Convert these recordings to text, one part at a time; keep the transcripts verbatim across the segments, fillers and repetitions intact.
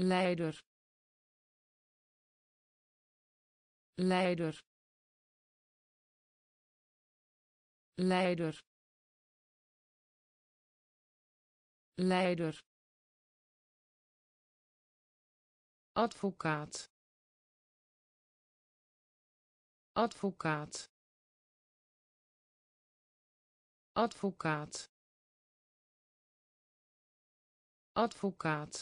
leider leider leider leider advocaat advocaat advocaat advocaat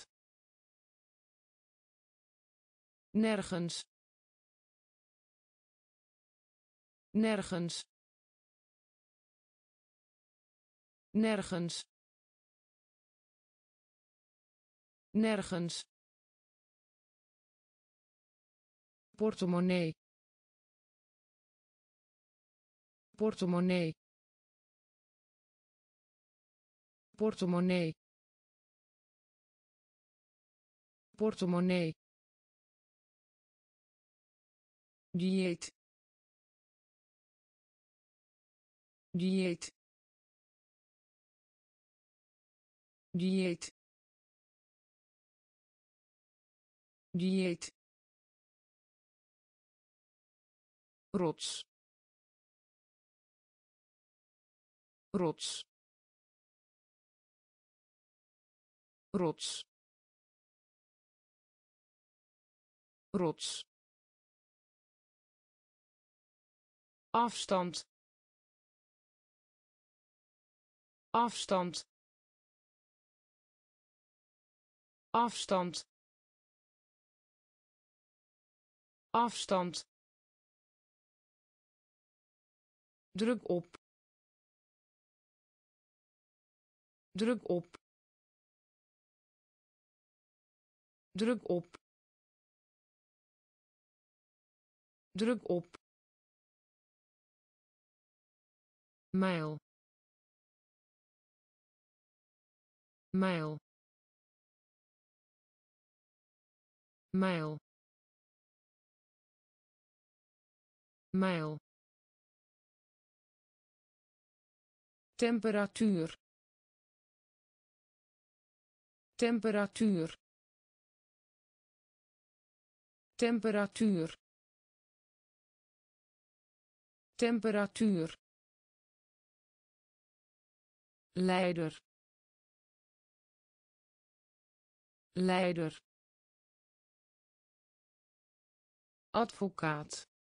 nergens nergens nergens nergens portemonnee portemonnee portemonnee portemonnee dieet dieet dieet dieet rots rots rots rots afstand afstand afstand afstand druk op druk op druk op druk op mijl mijl mijl mijl temperatuur temperatuur temperatuur temperatuur leider leider advocaat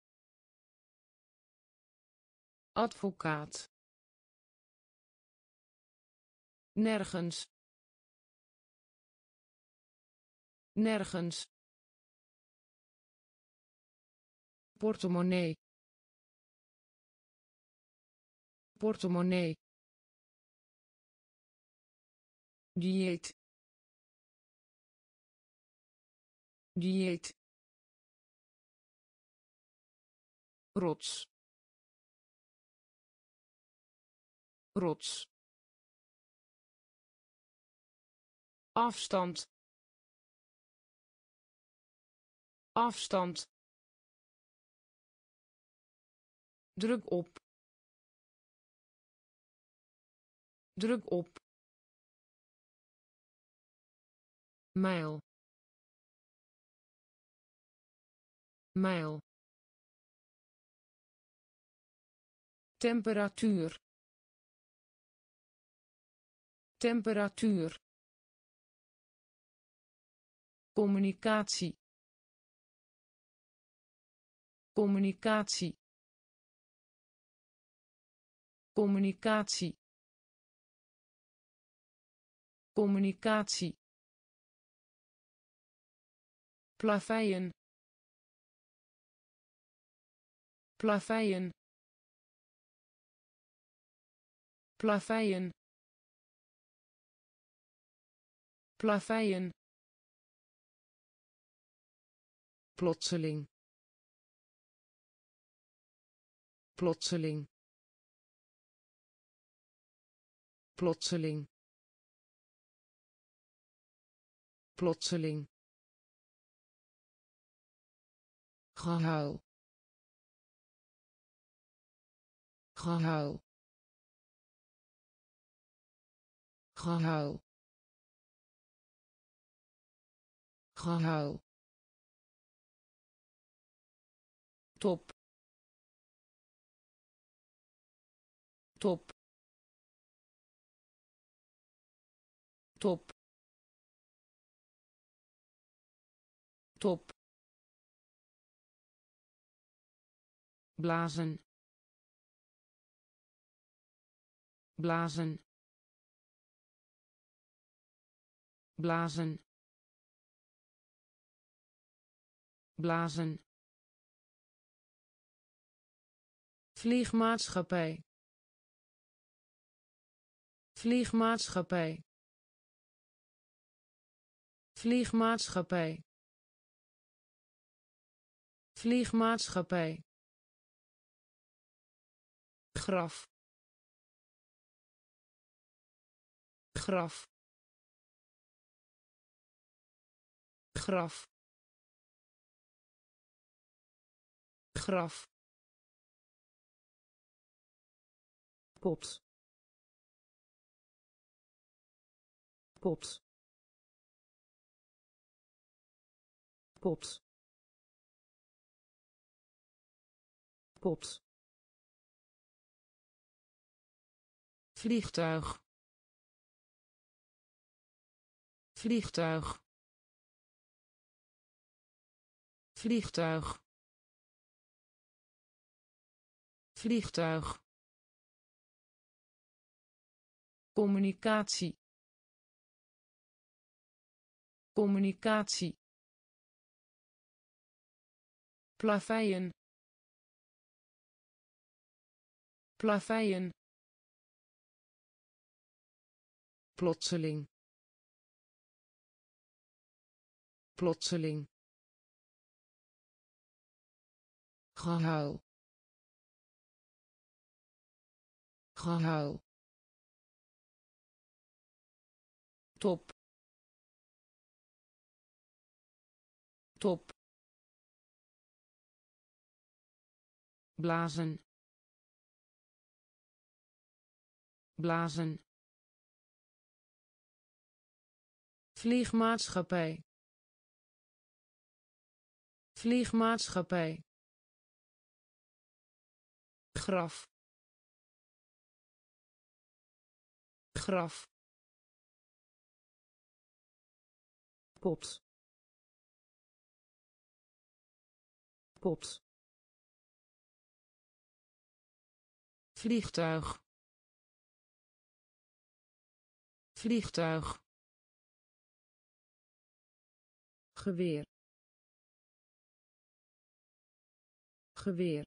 advocaat nergens nergens portemonnee portemonnee dieet dieet rots rots afstand afstand druk op druk op mijl mijl temperatuur temperatuur communicatie communicatie communicatie communicatie plaveien plaveien plaveien plaveien plotseling plotseling plotseling plotseling gehuil gehuil gehuil gehuil, top, top, top, top, blazen, blazen, blazen, blazen, vliegmaatschappij, vliegmaatschappij, vliegmaatschappij, vliegmaatschappij, graf, graf, graf, graf, pot, pot, pot, pot, vliegtuig, vliegtuig, vliegtuig, vliegtuig, communicatie, communicatie, plaveien, plaveien, plotseling, plotseling, gehuil, gehuil, top, top, blazen, blazen, vliegmaatschappij, vliegmaatschappij, graf, graf, pot, pot, vliegtuig, vliegtuig, geweer, geweer,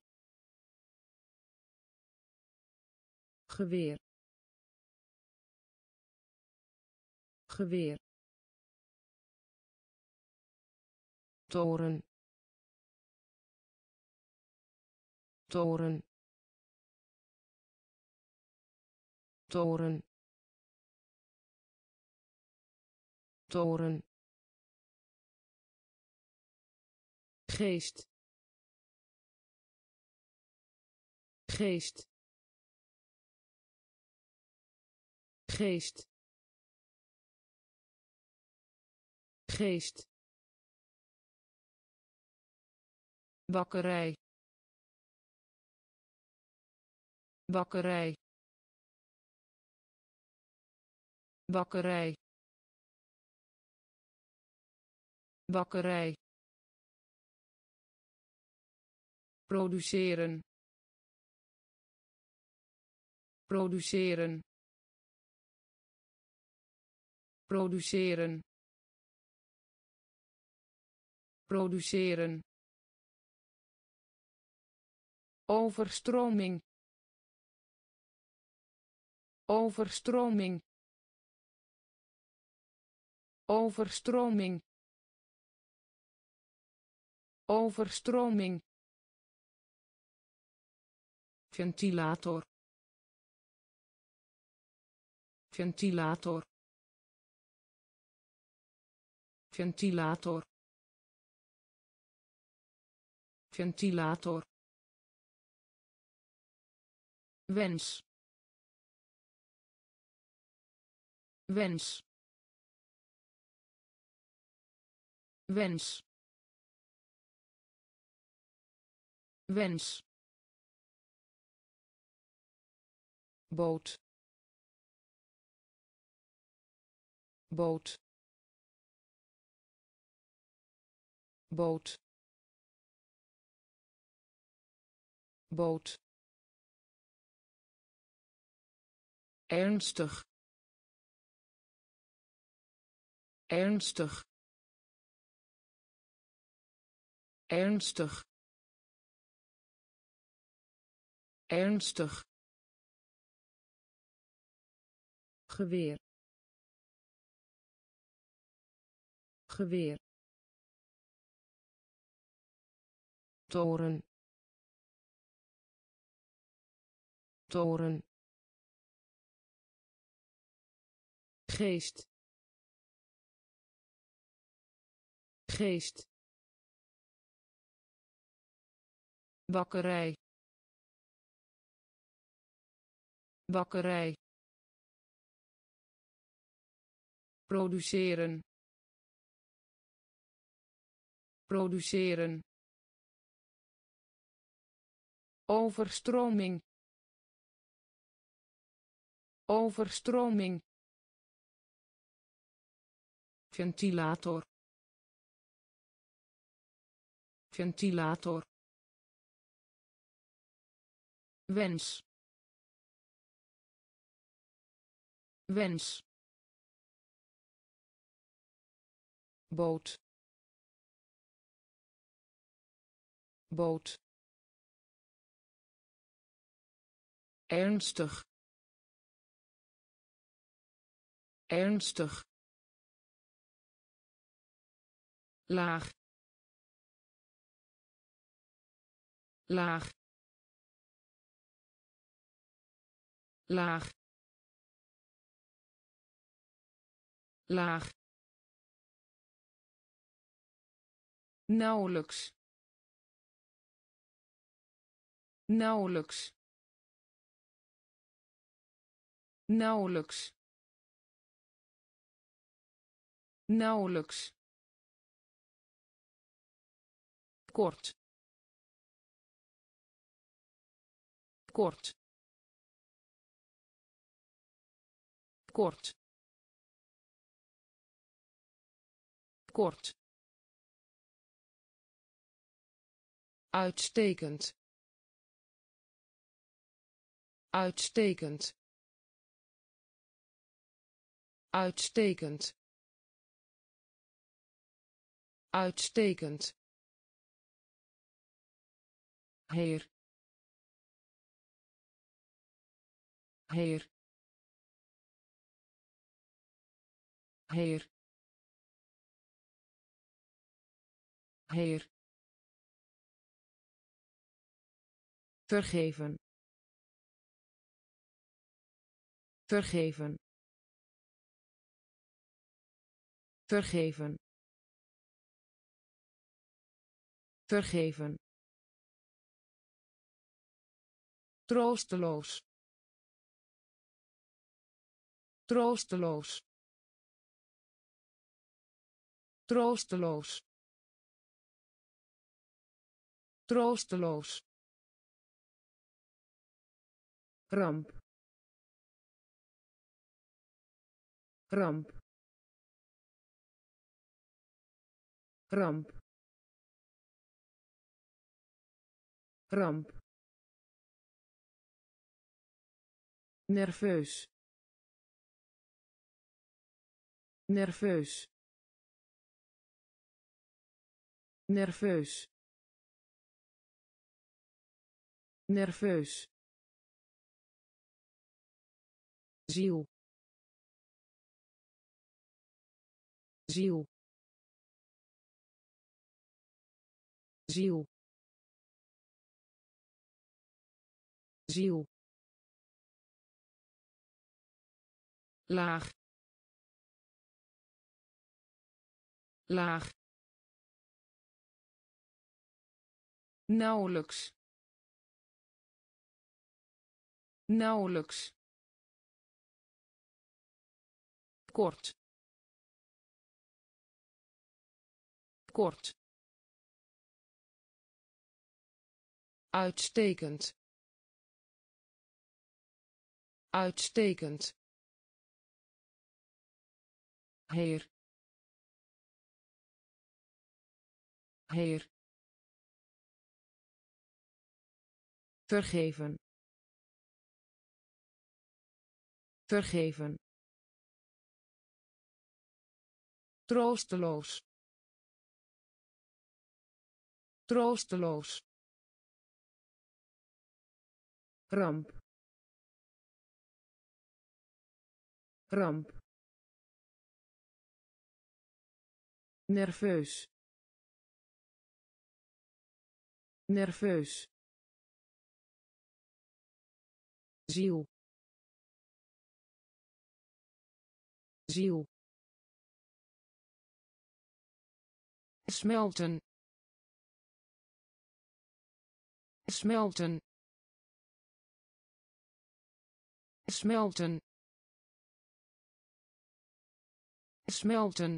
geweer, geweer, toren, toren, toren, toren, geest, geest, geest, geest, bakkerij, bakkerij, bakkerij, bakkerij, produceren, produceren, produceren, produceren, overstroming, overstroming, overstroming, overstroming, ventilator, ventilator, ventilator, ventilator, wens, wens, wens, wens, boot, boot, boot, boot, ernstig, ernstig, ernstig, ernstig, geweer, geweer, toren, toren, geest, geest, bakkerij, bakkerij, produceren, produceren, overstroming, overstroming, ventilator, ventilator, wens, wens, boot, boot, ernstig, ernstig, laag, laag, laag, laag, nauwelijks, nauwelijks, nauwelijks, nauwelijks, kort, kort, kort, kort, uitstekend, uitstekend, uitstekend, uitstekend, heer, heer, heer, heer, vergeven, vergeven, vergeven, vergeven, troosteloos, troosteloos, troosteloos, troosteloos, ramp, ramp, ramp, ramp, nerveus, nerveus, nerveus, nerveus, ziel, ziel, ziel, ziel, laag, laag, nauwelijks, nauwelijks, kort, kort, uitstekend, uitstekend, heer, heer, vergeven, vergeven, troosteloos, troosteloos, ramp, ramp, nerveus, nerveus, ziel, ziel, smelten, smelten, smelten, smelten,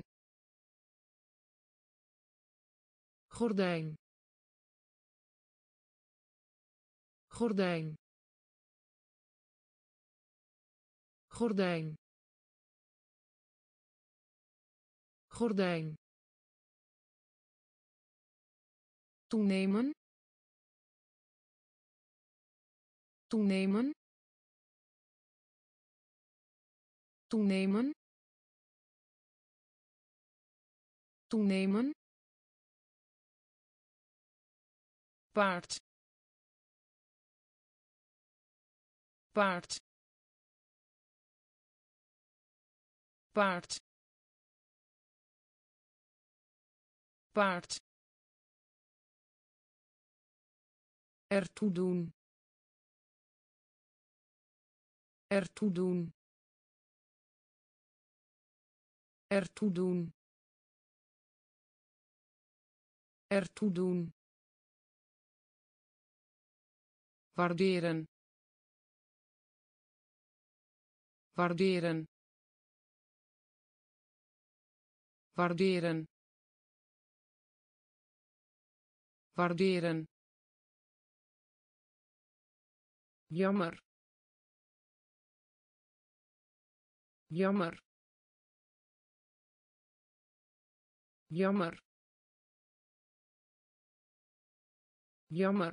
gordijn, gordijn, gordijn, gordijn, toenemen, toenemen, toenemen, toenemen, paard, paard, paard, paard, ertoe doen, ertoe doen, ertoe doen, ertoe doen, waarderen, waarderen, waarderen, waarderen, jammer, jammer, jammer, jammer,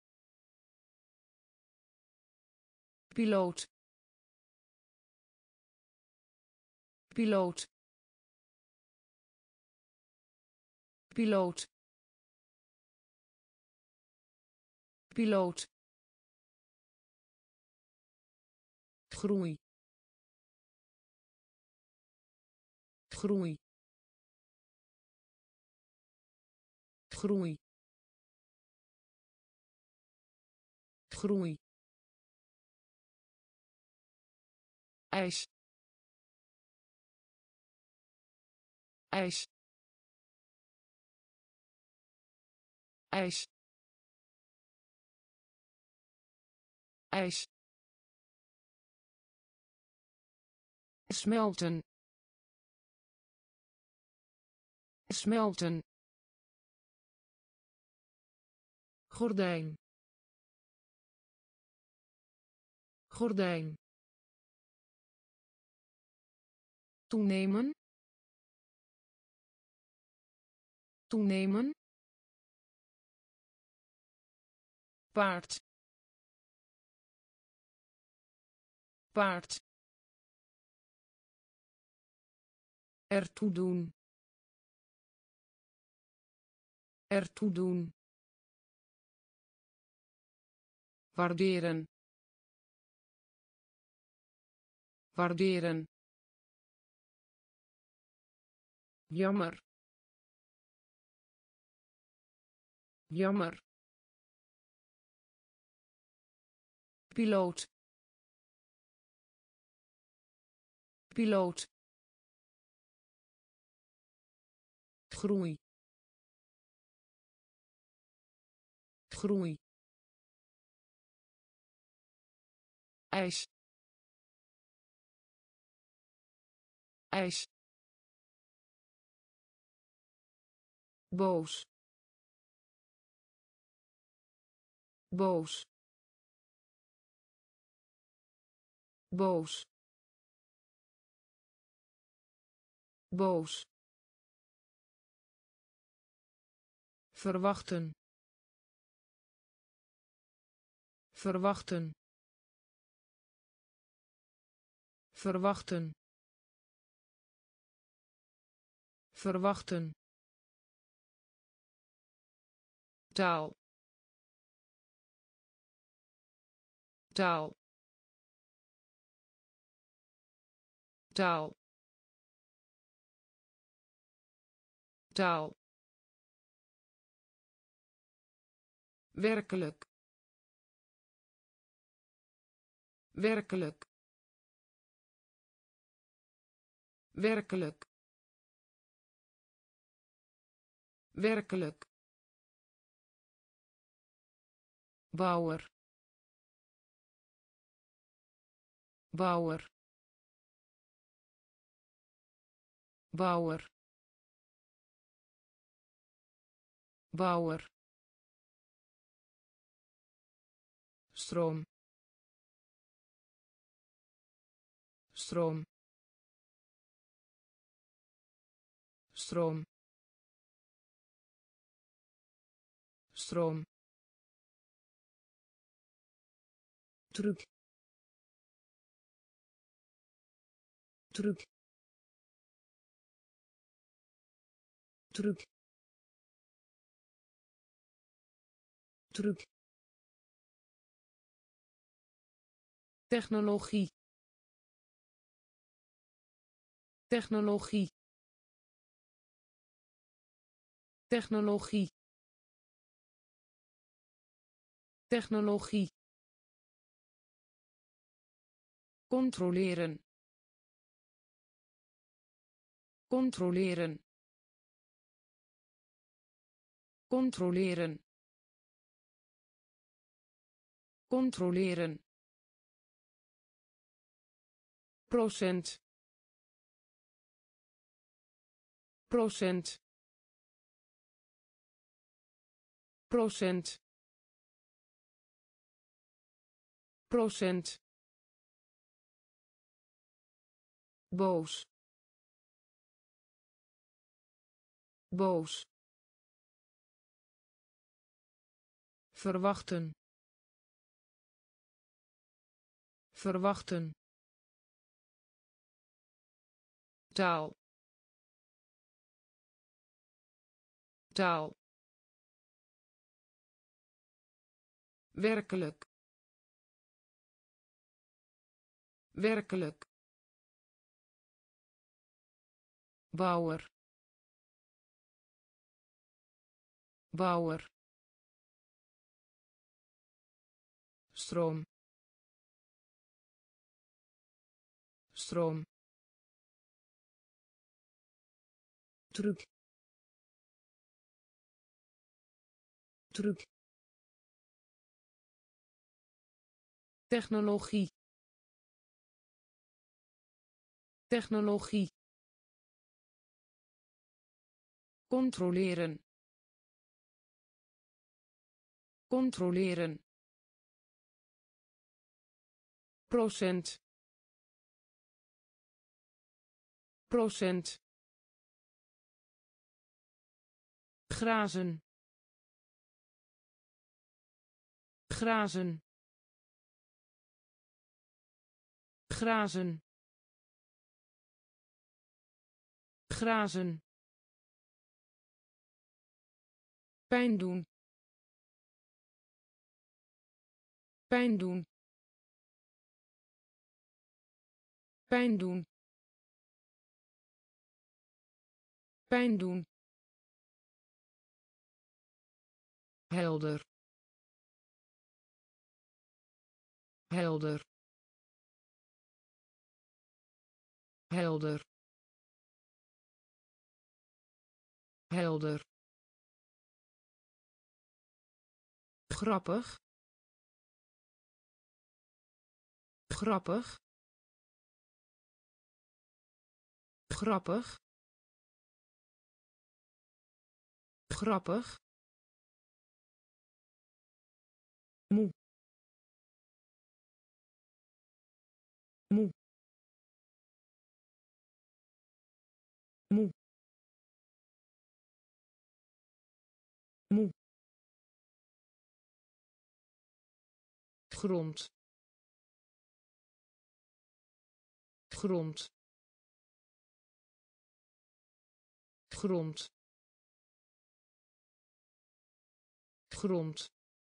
piloot, piloot, piloot, piloot, groei, groei, groei, groei, ijs, ijs, ijs, ijs, smelten, smelten, gordijn, gordijn, toenemen, toenemen, paard, paard, ertoe doen, ertoe doen, waarderen, waarderen, jammer, jammer, piloot, piloot, groei, groei, ijs, ijs, boos, boos, boos, boos, verwachten, verwachten, verwachten, verwachten, taal, taal, taal, taal, werkelijk, werkelijk, werkelijk, werkelijk, bouwer, bouwer, bouwer, bouwer, stroom, stroom, stroom, stroom, truc, truc, truc, truc, technologie, technologie, technologie, technologie, controleren, controleren, controleren, controleren, procent, procent, procent, procent, boos, boos, verwachten, verwachten, taal, taal, werkelijk, werkelijk, bouwer, bouwer, stroom, stroom, truc, truc, technologie, technologie, controleren, controleren, procent, procent, grazen, grazen, grazen, grazen, pijn doen, pijn doen, pijn doen, pijn doen, helder, helder, helder, helder, grappig, grappig, grappig, grappig, moe, moe, moe, moe, grond, grond, grond, grond,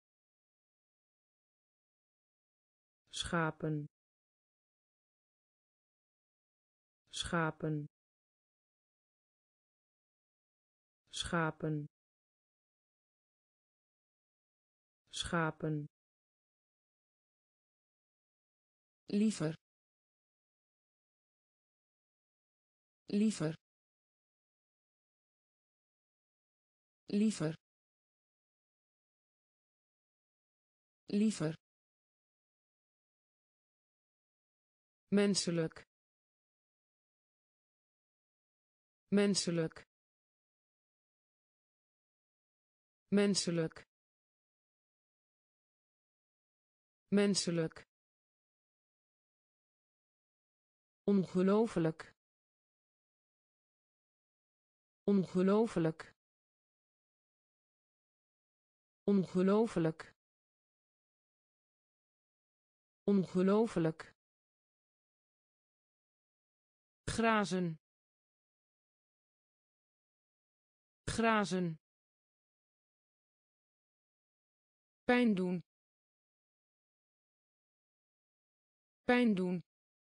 schapen, schapen, schapen, schapen, liever, liever, liever, liever, menselijk, menselijk, menselijk, menselijk, ongelooflijk, ongelooflijk, ongelooflijk, ongelooflijk, grazen, grazen, pijn doen, pijn doen,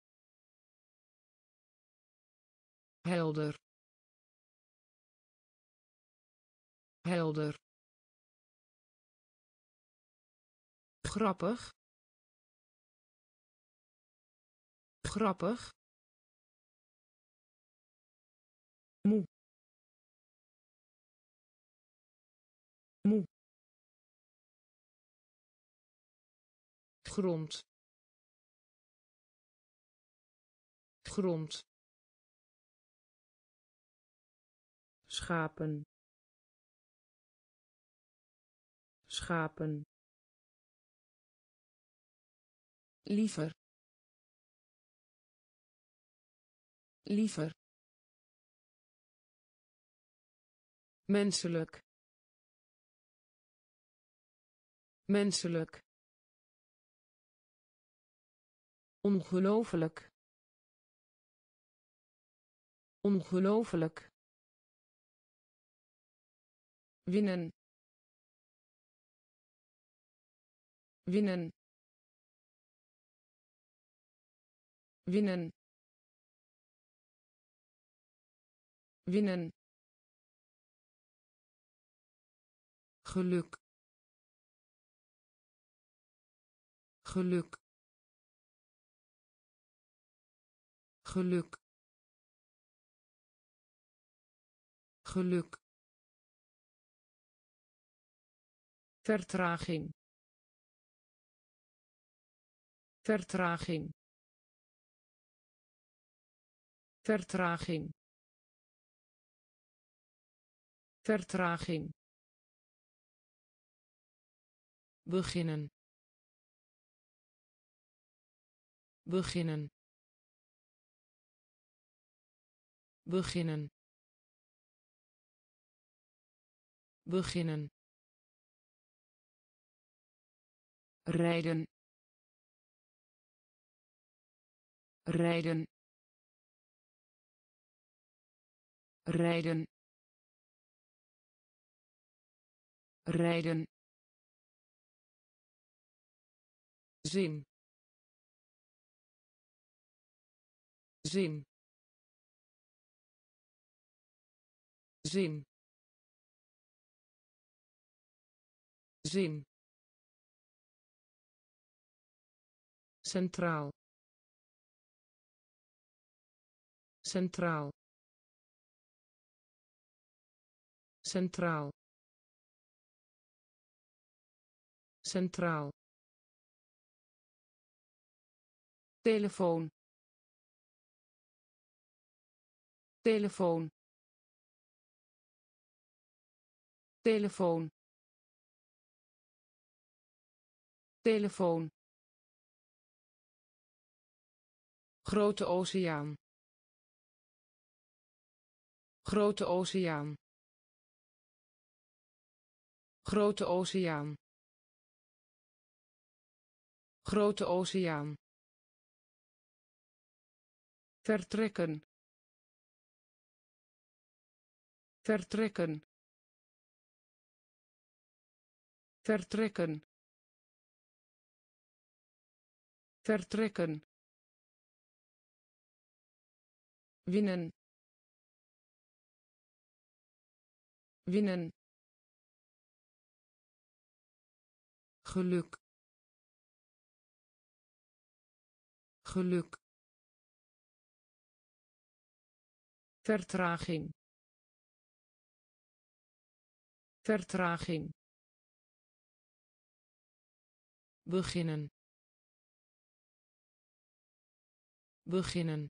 helder, helder, grappig, grappig, moe, moe, grond, grond, schapen, schapen, liever, liever, menselijk, menselijk, ongelooflijk, ongelooflijk, winnen, winnen, winnen, winnen, geluk, geluk, geluk, geluk, vertraging, vertraging, vertraging, vertraging, beginnen, beginnen, beginnen, beginnen, rijden, rijden, rijden, rijden, zin, zin, zin, zin, centraal, centraal, centraal, centraal, telefoon, telefoon, telefoon telefoon grote oceaan grote oceaan grote oceaan grote oceaan vertrekken vertrekken vertrekken vertrekken winnen winnen geluk geluk vertraging vertraging beginnen beginnen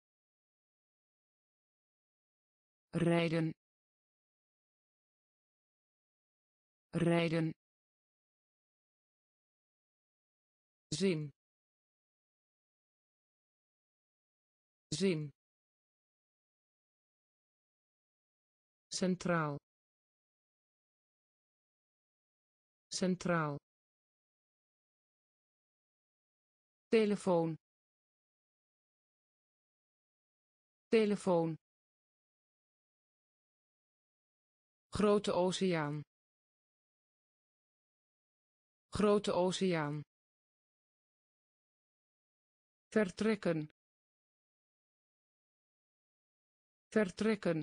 rijden rijden zin zin centraal centraal telefoon telefoon grote oceaan grote oceaan vertrekken vertrekken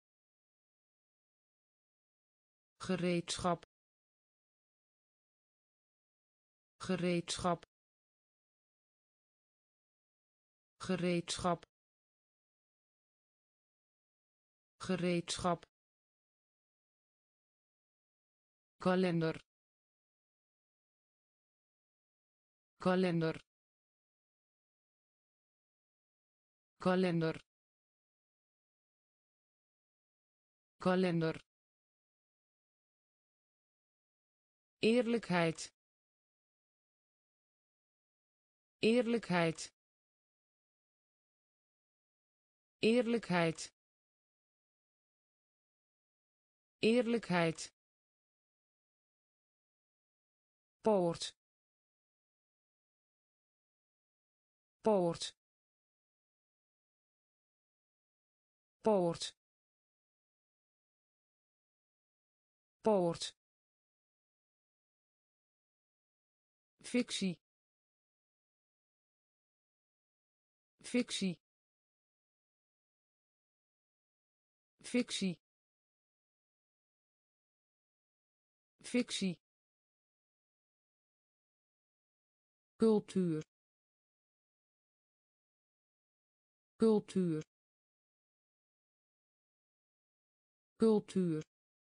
gereedschap gereedschap gereedschap gereedschap kalender kalender kalender kalender eerlijkheid eerlijkheid eerlijkheid eerlijkheid poort poort poort poort fictie fictie fictie fictie cultuur cultuur cultuur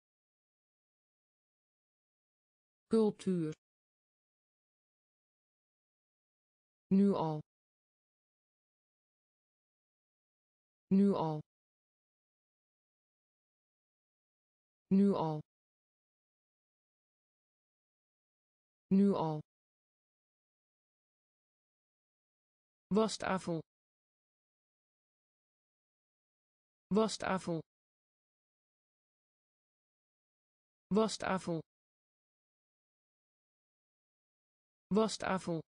cultuur nu al nu al nu al nu al wastafel wastafel wastafel wastafel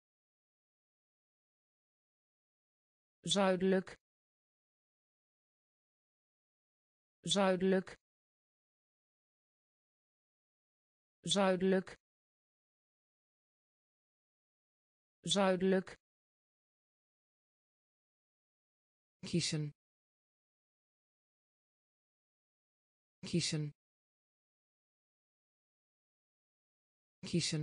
zuidelijk zuidelijk zuidelijk zuidelijk kiezen kiezen kiezen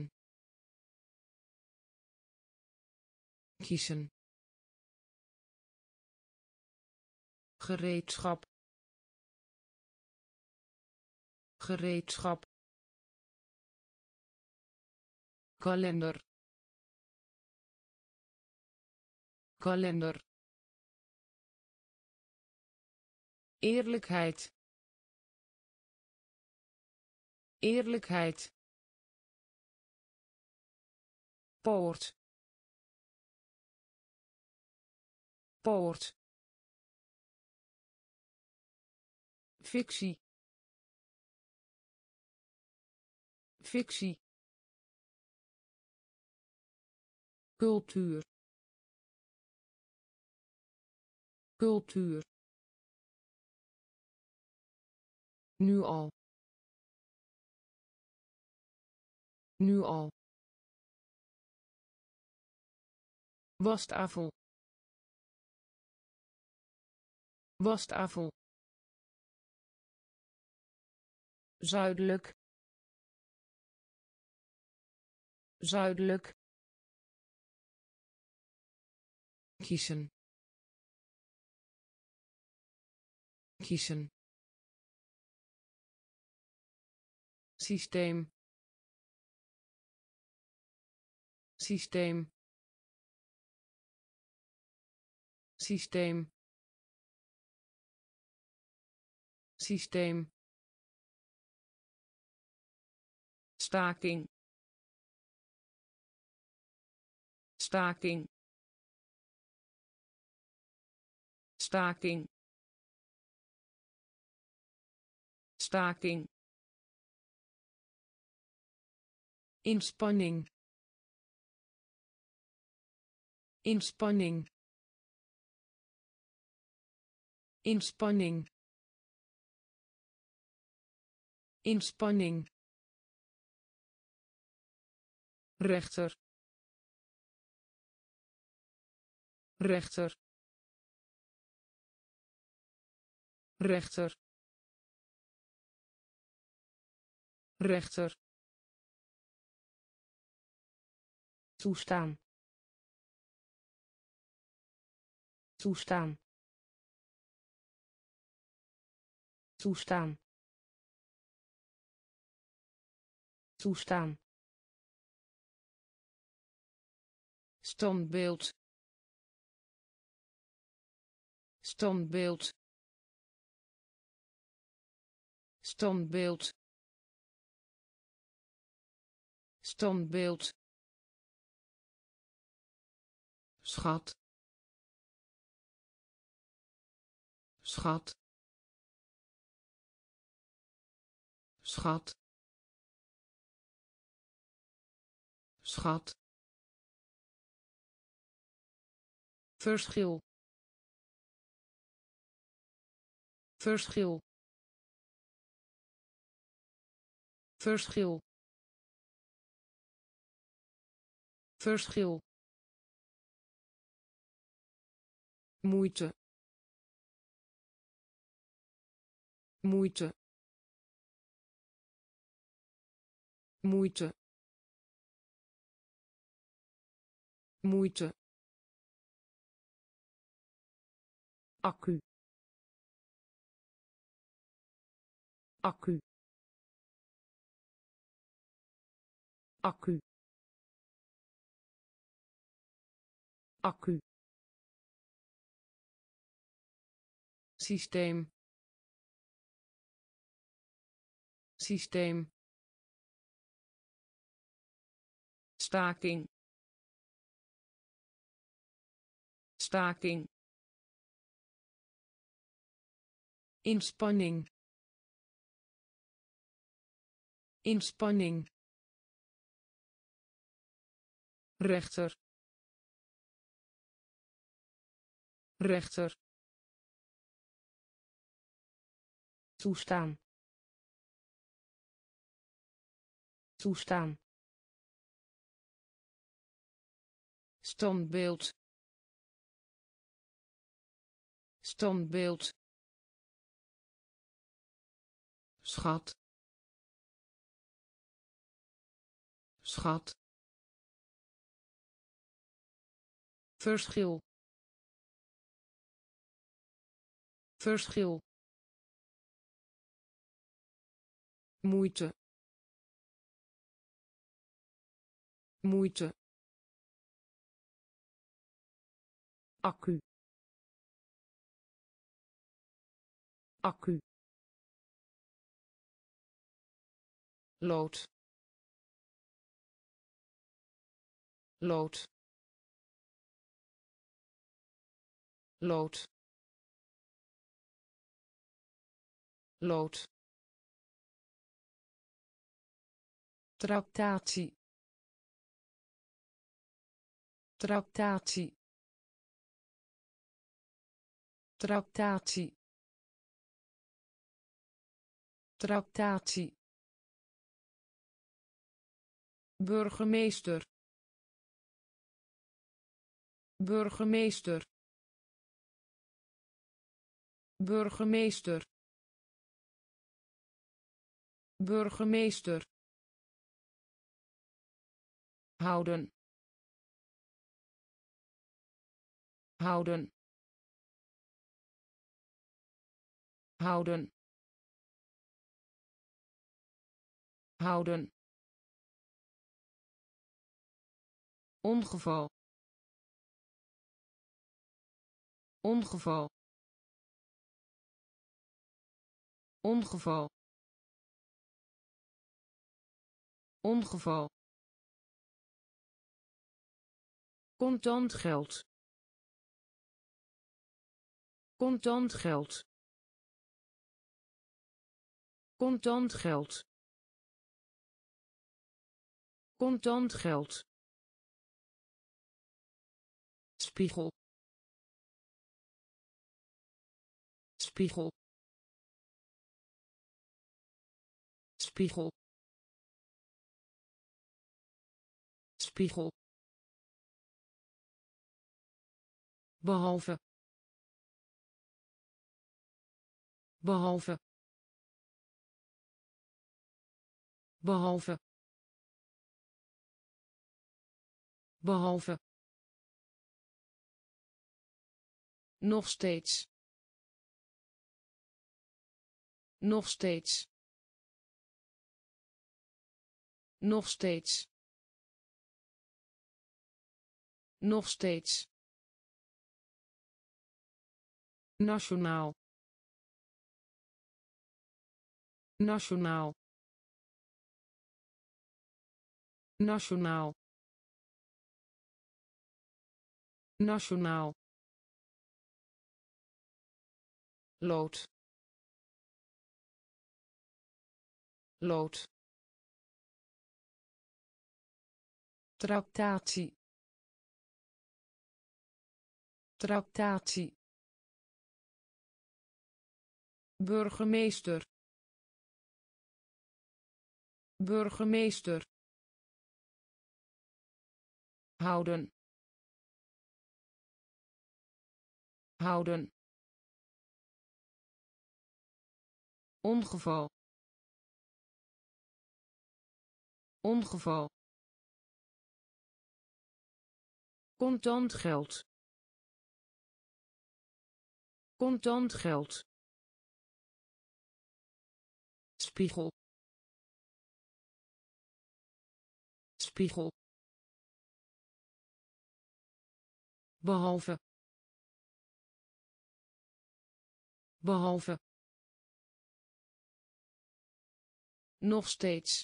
kiezen gereedschap gereedschap kalender kalender eerlijkheid eerlijkheid, poort, poort, fictie, fictie, cultuur, cultuur, nu al, nu al, wastafel, wastafel, zuidelijk, zuidelijk, kiezen, kiezen, systeem, systeem, systeem, systeem, staking, staking, staking, staking, inspanning, inspanning, inspanning, inspanning, rechter, rechter, rechter, rechter, toestaan, toestaan, toestaan, toestaan, standbeeld, standbeeld, standbeeld, standbeeld, schat, schat, schat, schat, verschil, verschil, verschil, verschil, moeite, moeite, moeite, moeite, accu, accu, accu, accu, systeem, systeem, staking, staking, inspanning, inspanning, rechter, rechter, toestaan, toestaan, standbeeld, standbeeld, schat, schat, verschil, verschil, moeite, moeite, accu, accu, lood lood lood lood tractatie tractatie tractatie tractatie burgemeester burgemeester burgemeester burgemeester houden houden houden houden ongeval ongeval ongeval ongeval contant geld contant geld contant geld contant geld spiegel spiegel spiegel spiegel behalve behalve behalve behalve nog steeds nog steeds nog steeds nog steeds nationaal nationaal nationaal nationaal lood lood tractatie tractatie burgemeester burgemeester houden houden ongeval ongeval contant geld contant geld spiegel spiegel behalve behalve nog steeds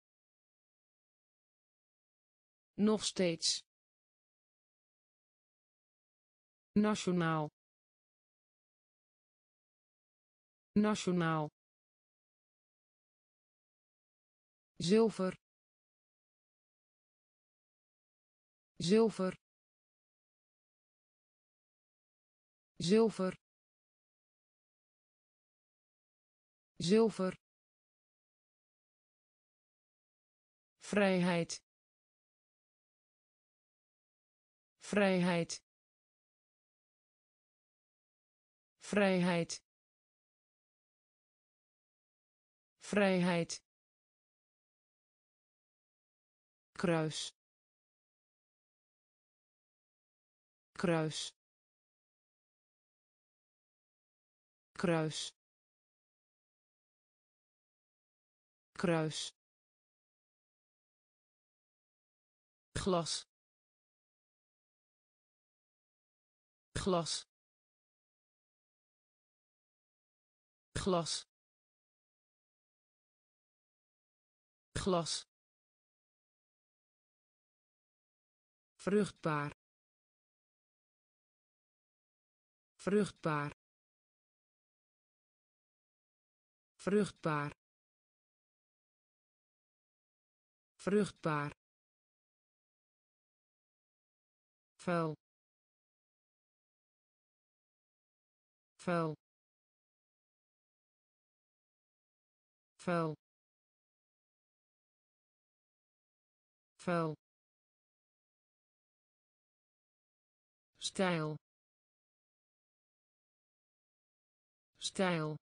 nog steeds nationaal nationaal zilver zilver zilver zilver vrijheid vrijheid vrijheid vrijheid kruis kruis kruis kruis glas glas glas glas, vruchtbaar, vruchtbaar, vruchtbaar, vruchtbaar, vuil, vuil, vuil, vuil, stijl, stijl,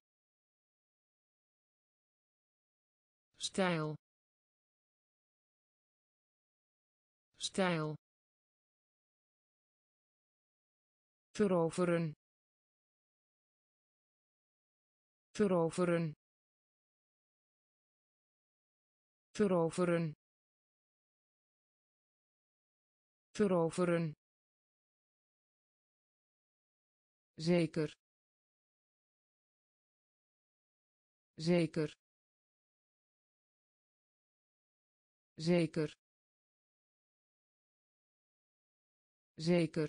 stijl, stijl, veroveren, veroveren, veroveren, veroveren, zeker, zeker, zeker, zeker,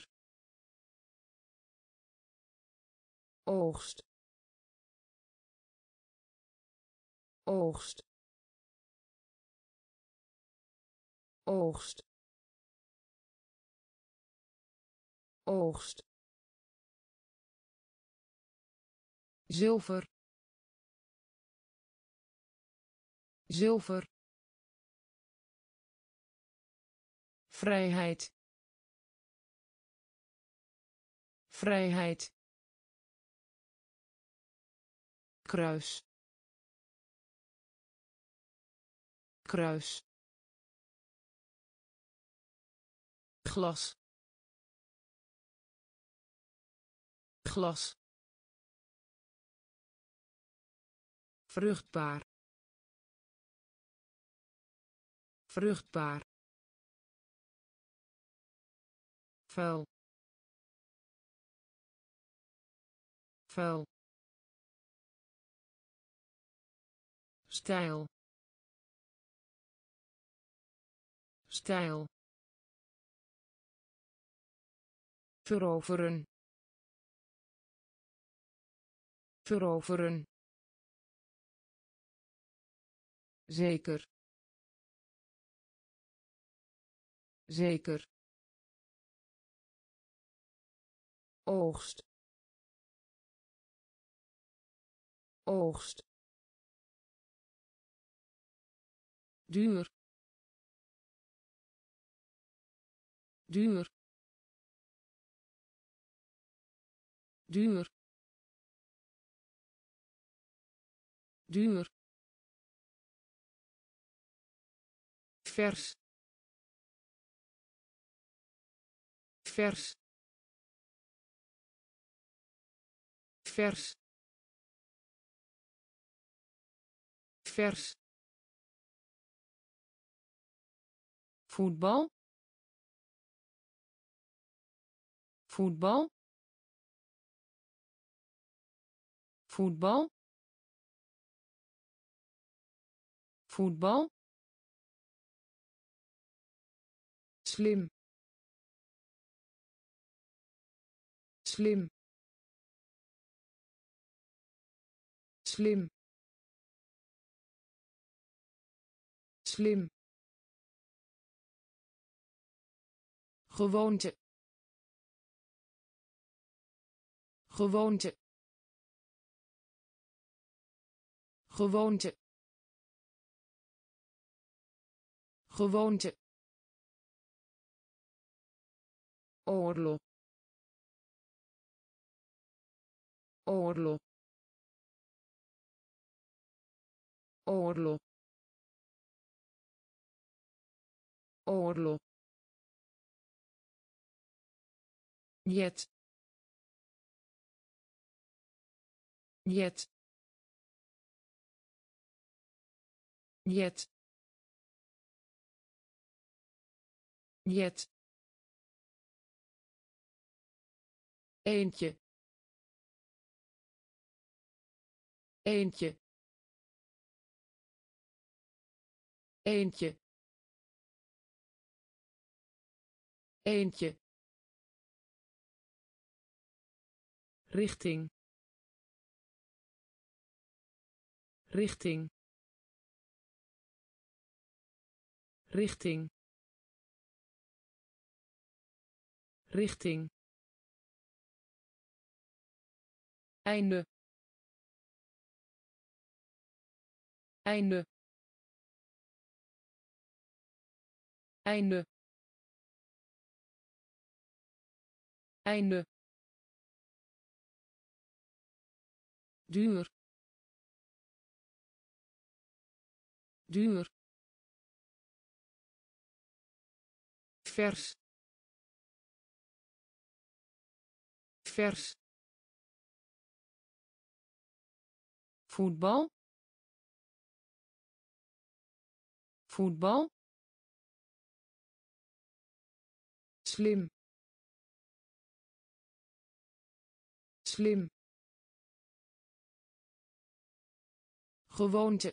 oogst, oogst, oogst, oogst, zilver, zilver, vrijheid, vrijheid, kruis, kruis, glas, glas, vruchtbaar, vruchtbaar, vuil, vuil, stijl, stijl, veroveren, veroveren, zeker, zeker, oogst, oogst, duur, duur, duur, duur, vers, vers, vers, vers, voetbal, voetbal, voetbal, voetbal, slim, slim, slim, slim, gewoonte, gewoonte, gewoonte, gewoonte, oorlog, oorlog, oorlog, oorlog, jet, jet, jet, jet, eentje, eentje, eentje, eentje, richting, richting, richting, richting, einde, einde, einde, einde, duur, duur, vers, vers, voetbal, voetbal, slim, slim, gewoonte,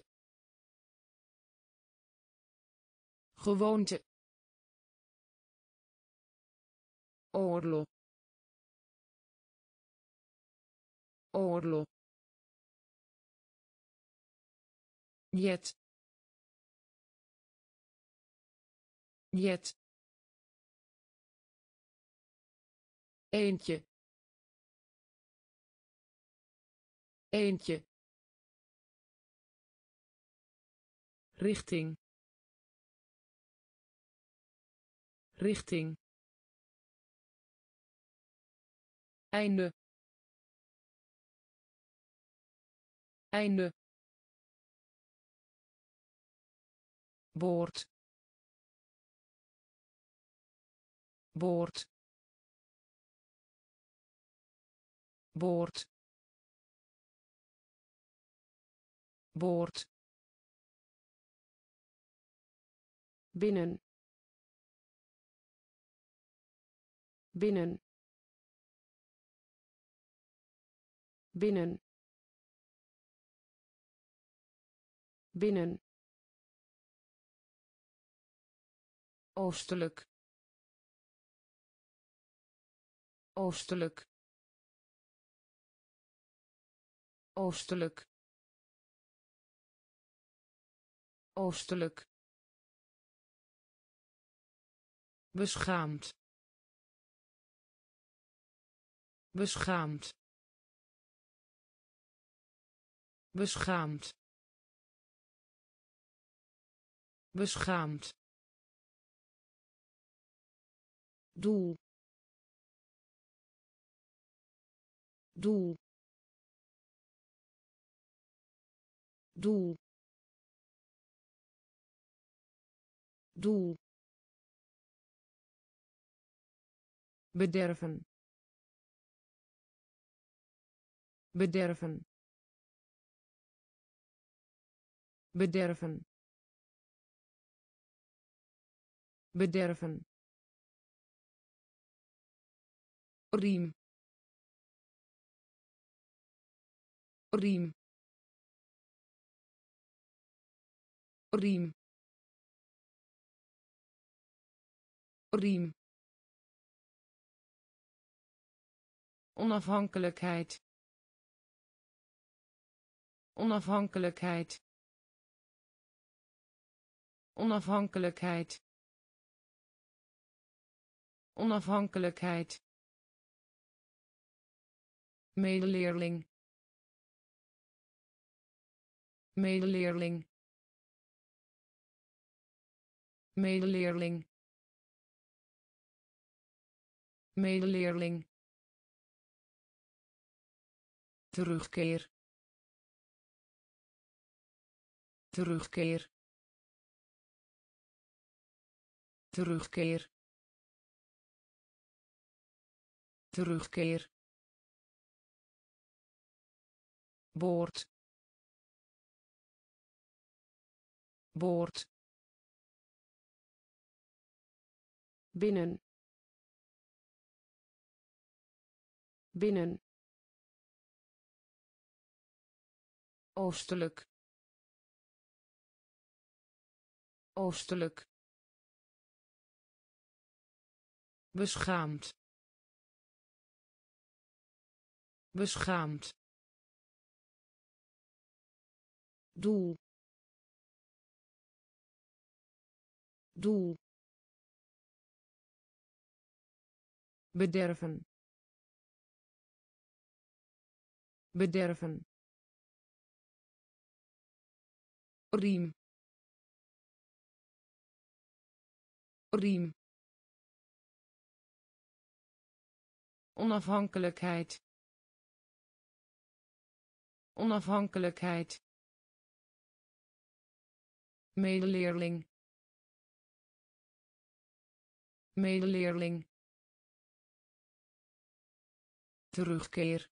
gewoonte, oorlog, oorlog, jet, jet, eentje, eentje, richting, richting, einde, einde, boord, boord, boord, boord, binnen, binnen, binnen, binnen, oostelijk, oostelijk, oostelijk, oostelijk, beschaamd, beschaamd, beschaamd, beschaamd, doel, doel, doel, doel, bederven, bederven, bederven, bederven, riem, riem, riem, riem, onafhankelijkheid, onafhankelijkheid, onafhankelijkheid, onafhankelijkheid, medeleerling, medeleerling, medeleerling, medeleerling, terugkeer, terugkeer, terugkeer, terugkeer, boord, boord, binnen, binnen, oostelijk, oostelijk, beschaamd, beschaamd, doel, doel, bederven, bederven, riem, riem, onafhankelijkheid, onafhankelijkheid, medeleerling, medeleerling, terugkeer,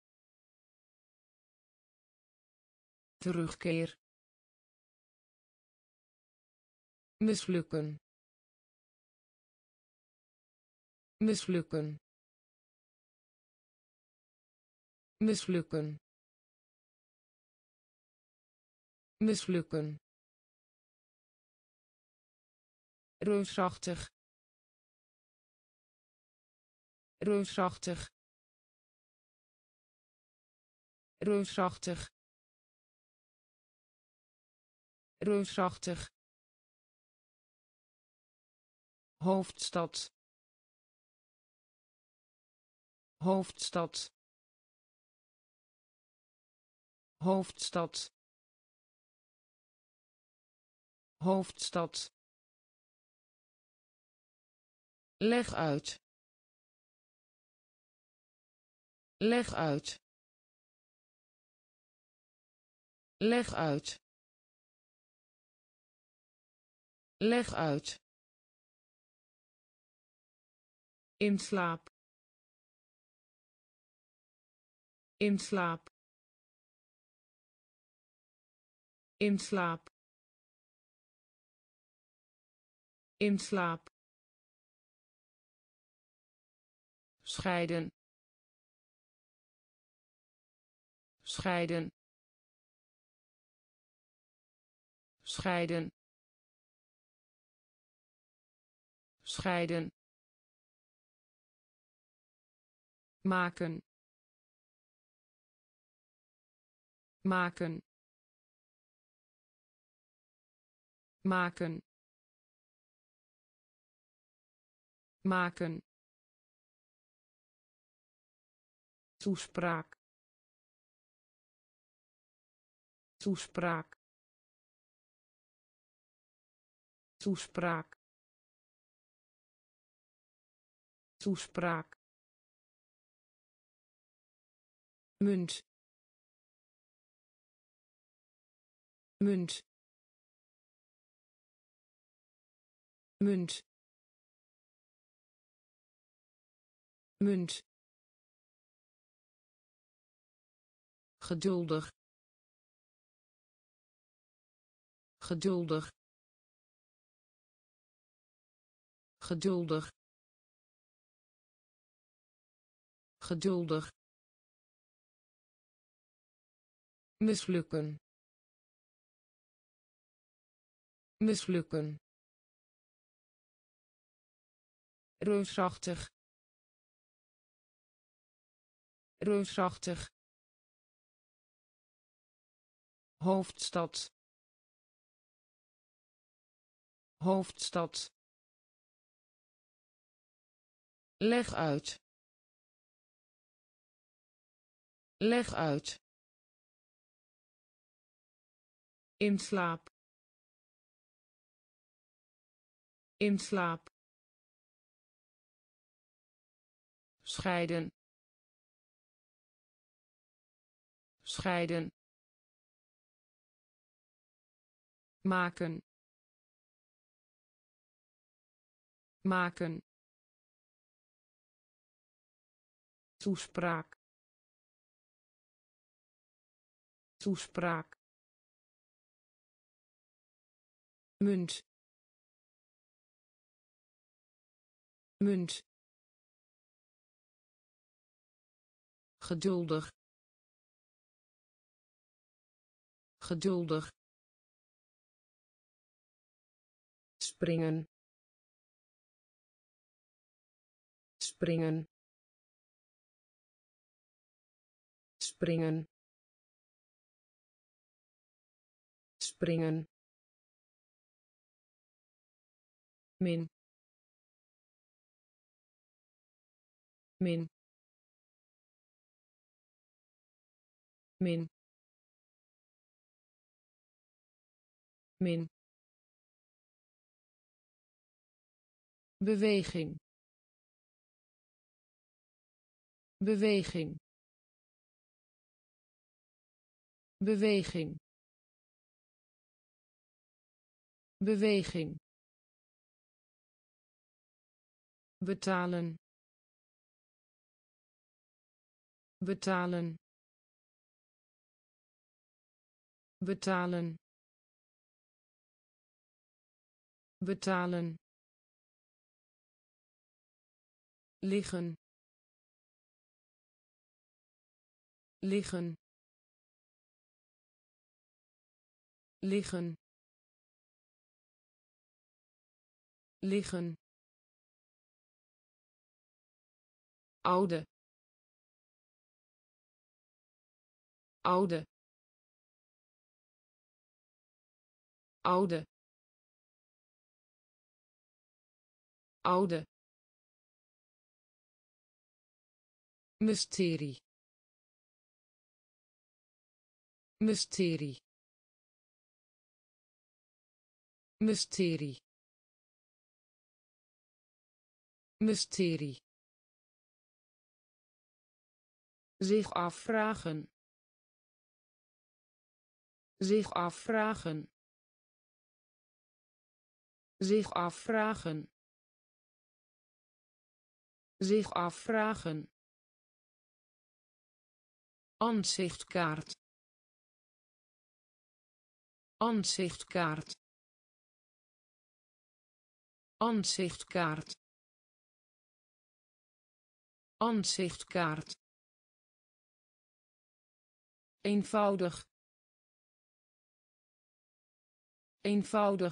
terugkeer, mislukken, mislukken, mislukken, mislukken, reusachtig, reusachtig, reusachtig, reusachtig, hoofdstad, hoofdstad, hoofdstad, hoofdstad, leg uit, leg uit, leg uit, leg uit, in slaap, in slaap, in slaap, in slaap, scheiden, scheiden, scheiden, scheiden, maken, maken, maken, maken, toespraak, toespraak, toespraak, toespraak, munt, munt, munt, munt, geduldig, geduldig, geduldig, geduldig, mislukken, mislukken, reusachtig, reusachtig, hoofdstad, hoofdstad, leg uit, leg uit, in slaap, in slaap, scheiden, scheiden, maken, maken, toespraak, toespraak, munt, munt, geduldig, geduldig, springen springen springen springen min min min min beweging beweging beweging beweging betalen betalen betalen betalen liggen liggen liggen liggen oude oude oude oude mysterie mysterie mysterie mysterie zich afvragen zich afvragen zich afvragen zich afvragen ansichtkaart ansichtkaart ansichtkaart ansichtkaart eenvoudig eenvoudig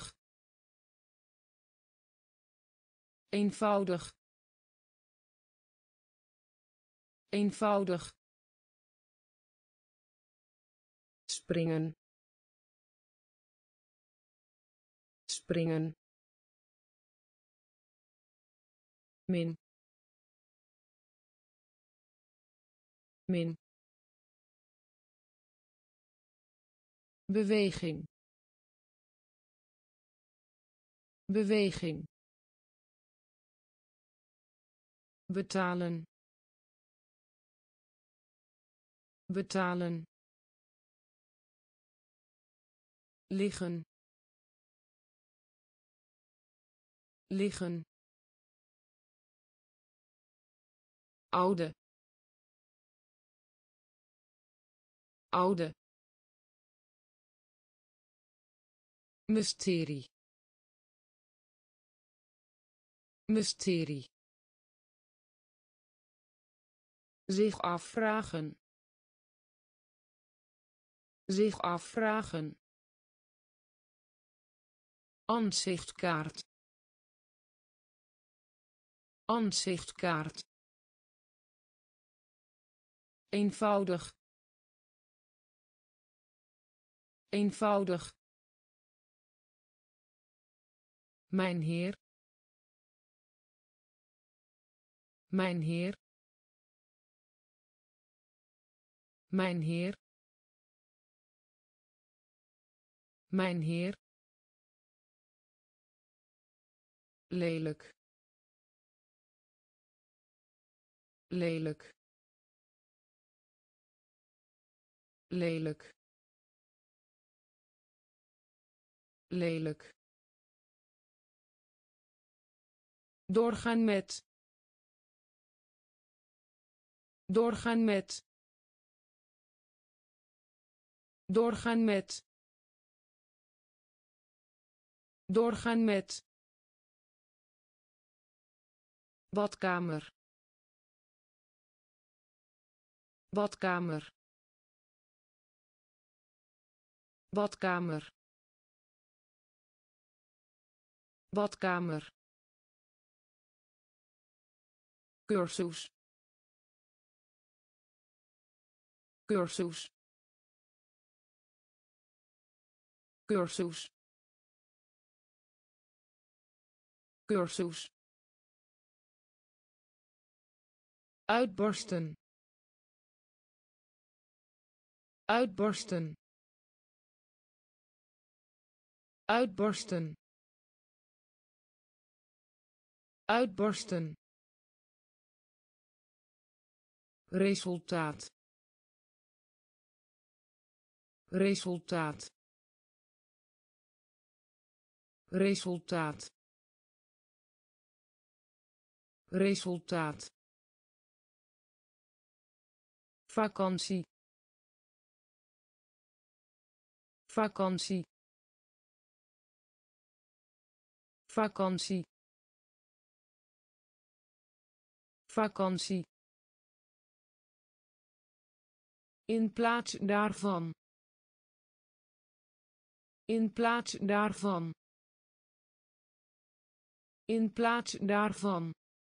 eenvoudig eenvoudig springen springen min min beweging beweging betalen betalen liggen liggen oude oude mysterie mysterie zich afvragen zich afvragen ansichtkaart ansichtkaart eenvoudig eenvoudig mijn heer mijn heer mijn heer mijn heer lelijk lelijk lelijk lelijk doorgaan met doorgaan met doorgaan met doorgaan met badkamer badkamer badkamer badkamer, cursus, cursus, cursus, cursus, uitbarsten, uitbarsten, uitbarsten, uitbarsten, resultaat, resultaat, resultaat, resultaat, vakantie, vakantie, vakantie, vakantie, in plaats daarvan, in plaats daarvan, in plaats daarvan,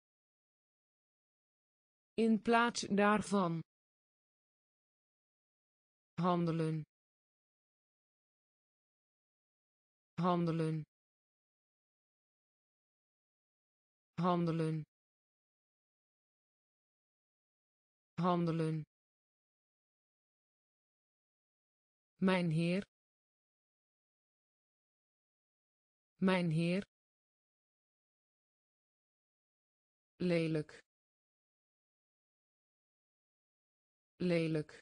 in plaats daarvan, handelen, handelen, handelen, handelen, mijn heer, mijn heer, lelijk, lelijk,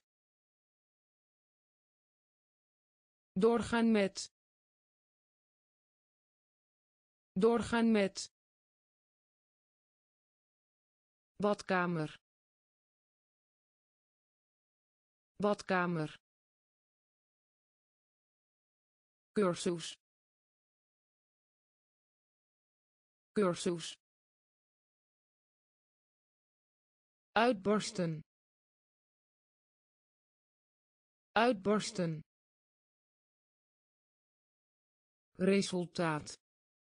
doorgaan met, doorgaan met, badkamer, badkamer, cursus, cursus, uitbarsten, uitbarsten, resultaat,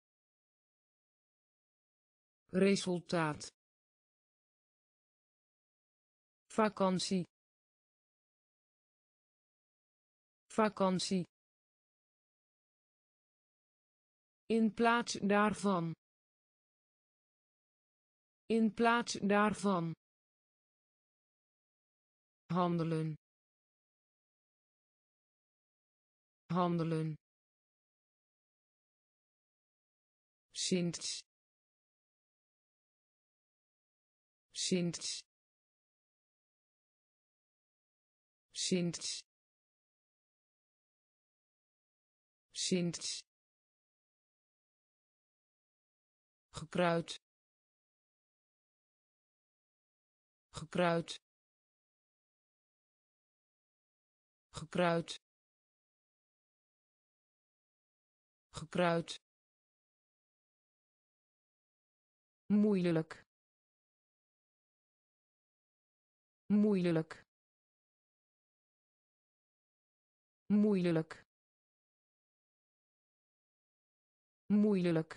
resultaat, vakantie, vakantie, in plaats daarvan, in plaats daarvan, handelen, handelen, sinds, sinds, sinds, sinds, gekruid, gekruid, gekruid, gekruid, moeilijk, moeilijk, moeilijk, moeilijk,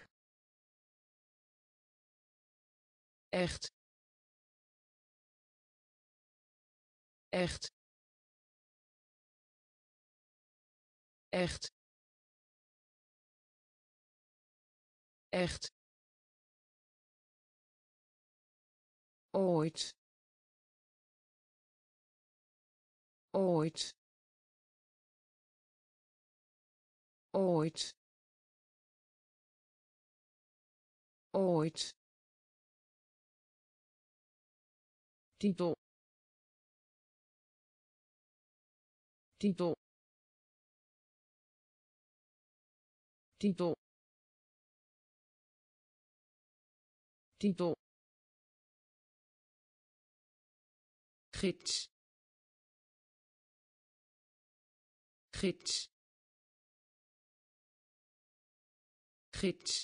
echt, echt, echt, echt, ooit, ooit, ooit, ooit, titel, titel, titel, titel, gids, gids, gids,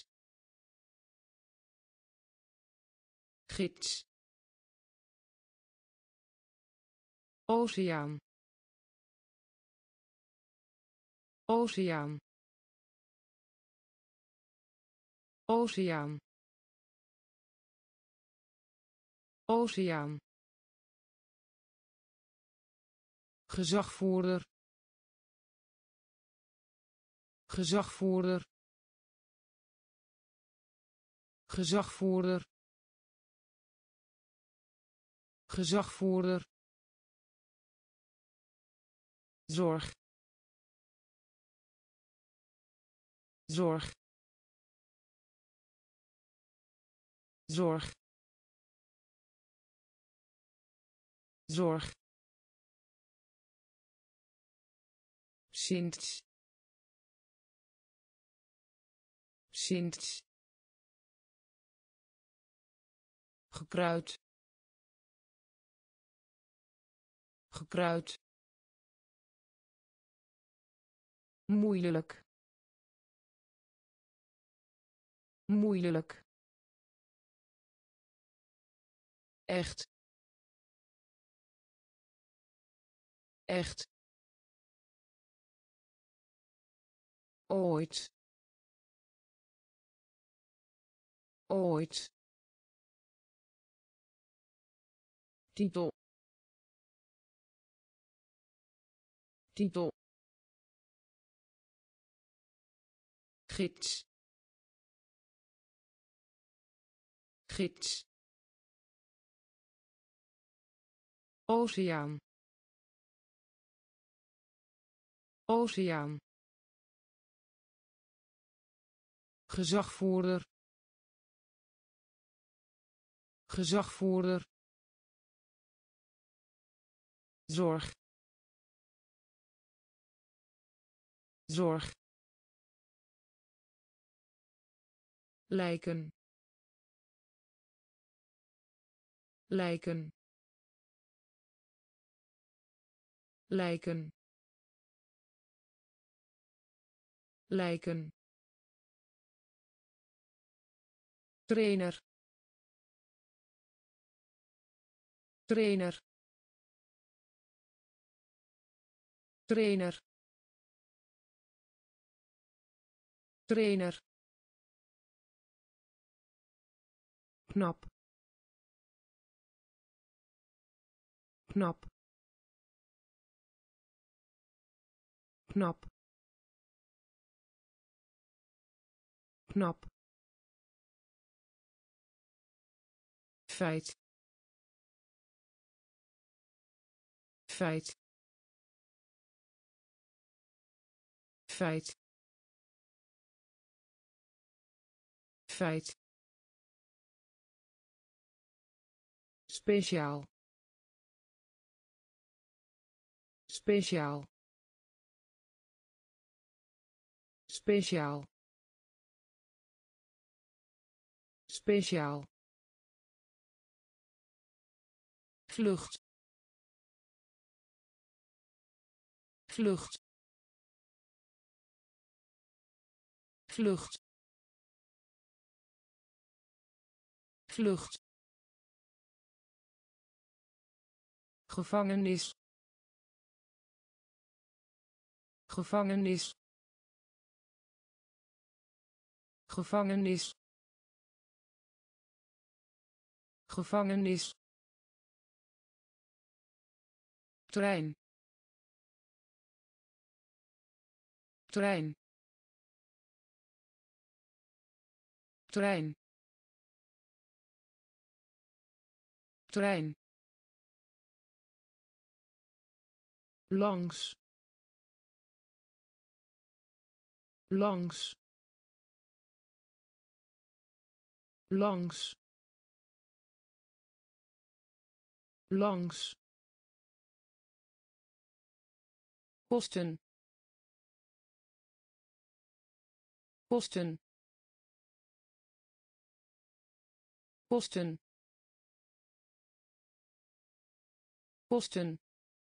gids, oceaan, oceaan, Oceaan. Oceaan. Gezagvoerder. Gezagvoerder. Gezagvoerder. Gezagvoerder. Zorg. Zorg. Zorg. Zorg. Sinds. Sinds. Gekruid. Gekruid. Moeilijk. Moeilijk. Echt. Echt. Ooit. Ooit. Titel. Titel. Gids. Gids. Oceaan. Oceaan. Gezagvoerder. Gezagvoerder. Zorg. Zorg. Lijken. Lijken. Lijken. Lijken. Trainer. Trainer. Trainer. Trainer. Knap. Knap. Knap. Knap. Feit. Feit. Feit. Feit. Speciaal. Speciaal. Speciaal. Speciaal. Vlucht. Vlucht. Vlucht. Vlucht. Gevangenis. Gevangenis. Gevangenis. Gevangenis. Trein. Trein. Trein. Trein. Langs. Langs. Langs. Langs. Kosten. Kosten. Kosten. Kosten.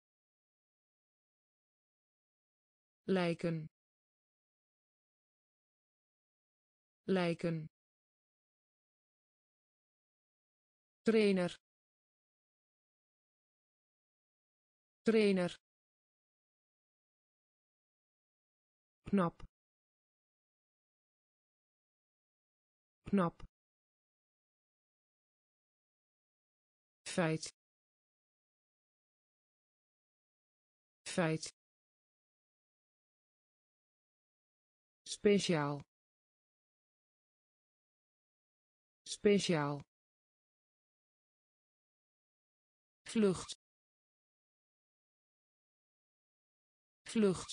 Lijken. Lijken. Trainer. Trainer. Knap. knap feit feit speciaal speciaal vlucht vlucht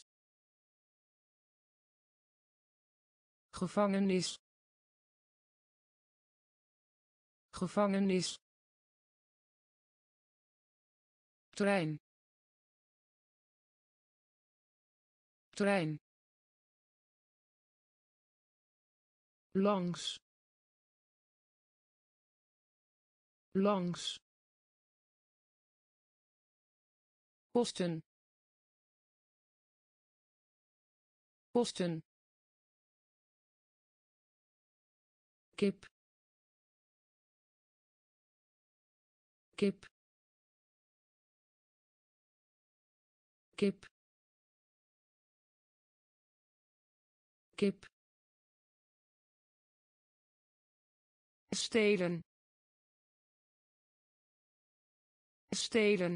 gevangenis gevangenis trein trein langs langs kosten kosten kip kip kip kip stelen stelen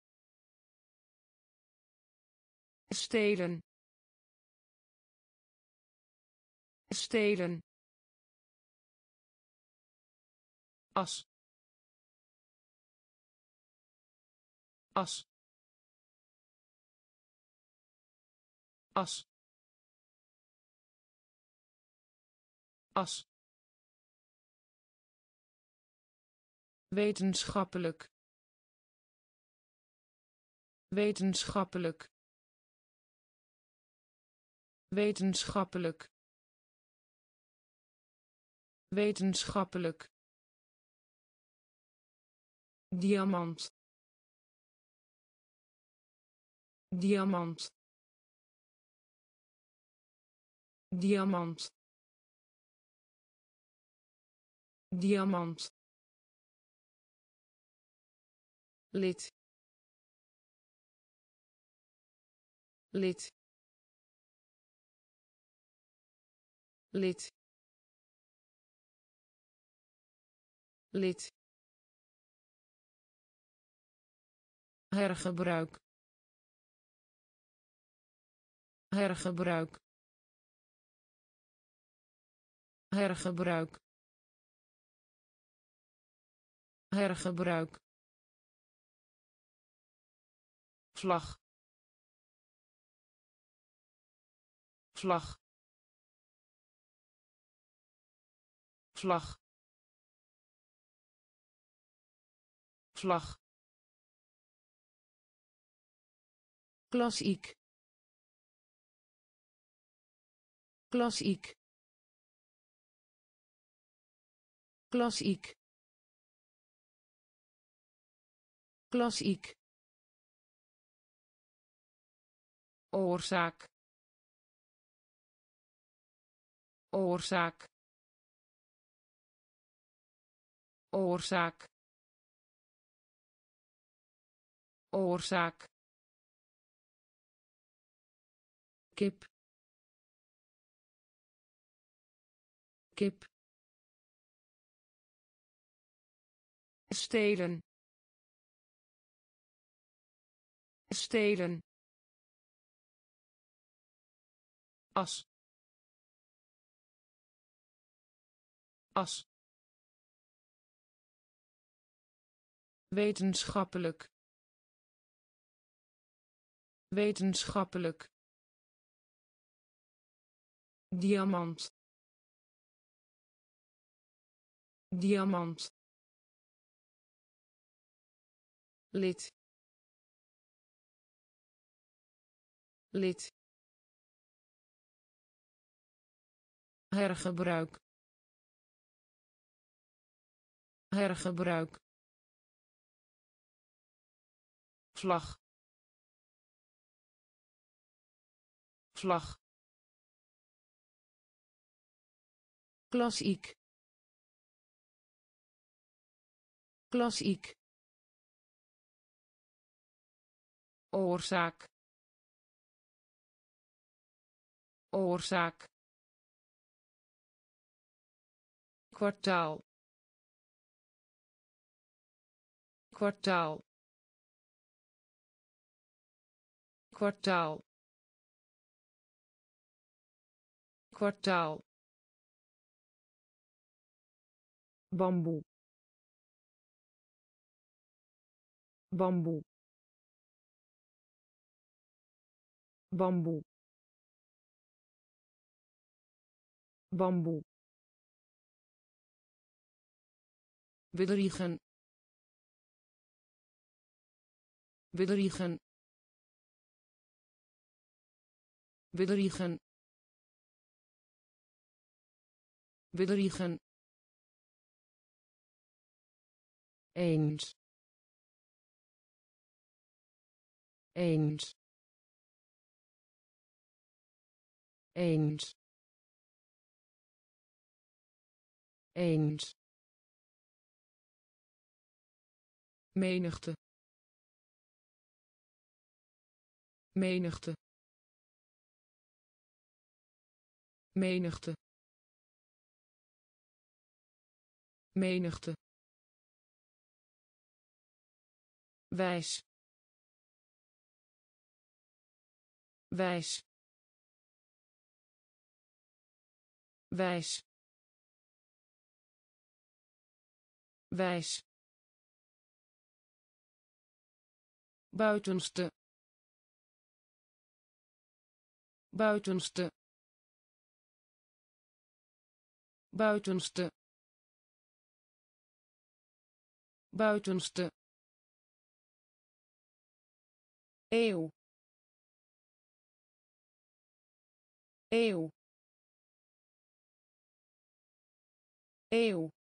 stelen stelen as as as as wetenschappelijk wetenschappelijk wetenschappelijk wetenschappelijk diamant diamant diamant diamant lid lid lid lid hergebruik hergebruik hergebruik hergebruik vlag vlag vlag vlag klassiek klassiek klassiek klassiek oorzaak oorzaak oorzaak oorzaak kip kip stelen stelen as as wetenschappelijk wetenschappelijk diamant diamant lid lid hergebruik hergebruik vlag vlag klassiek klassiek oorzaak oorzaak kwartaal kwartaal kwartaal kwartaal bamboe bamboe bamboe bamboe bedriegen bedriegen bedriegen bedriegen eens eens eens eens menigte menigte menigte menigte wijs wijs wijs wijs buitenste buitenste buitenste buitenste eeuw eeuw eeuw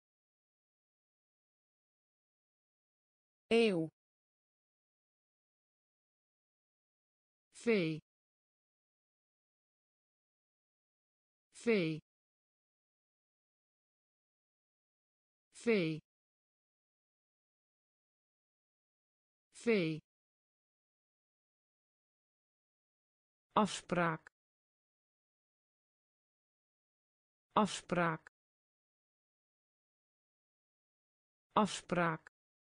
eeuw vee vee vee vee afspraak afspraak afspraak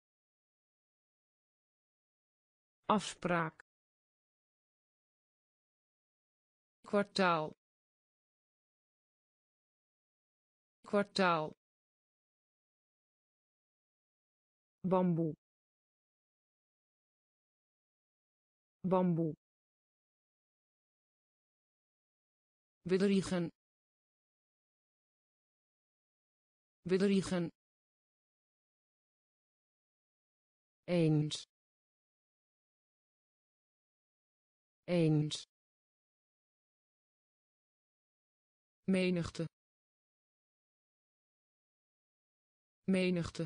afspraak kwartaal kwartaal bamboe bamboe bedriegen bedriegen eens eens menigte menigte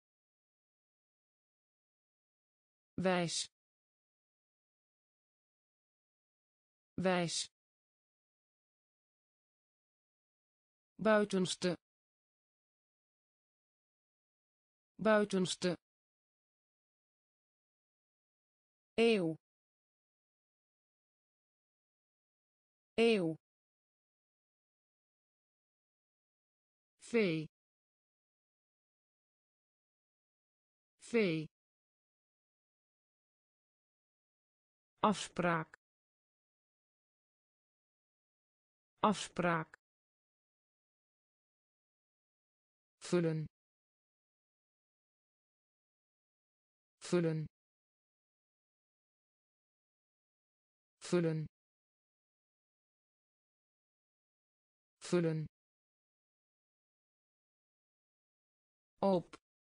wijs wijs buitenste buitenste eeuw eeuw vee vee afspraak afspraak vullen vullen vullen vullen op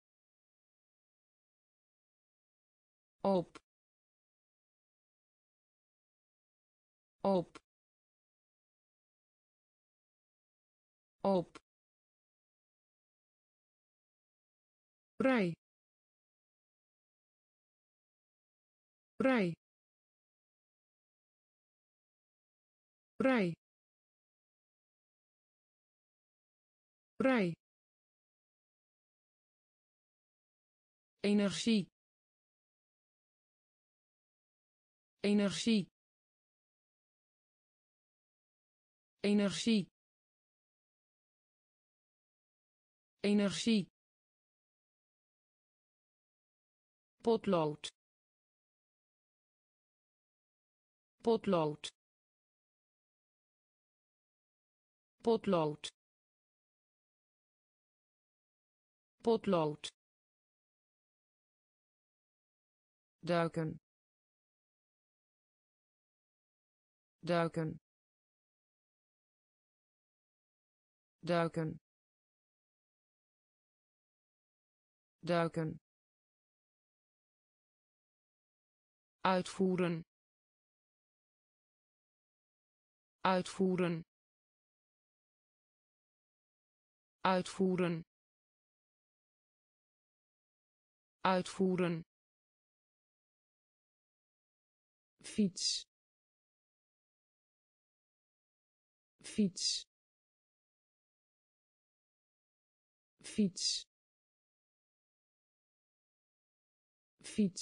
op op op brei brei brei brei energie energie energie energie, potlood, potlood, potlood, potlood, duiken, duiken, duiken, duiken, uitvoeren, uitvoeren, uitvoeren, uitvoeren, fiets, fiets, fiets, fiets,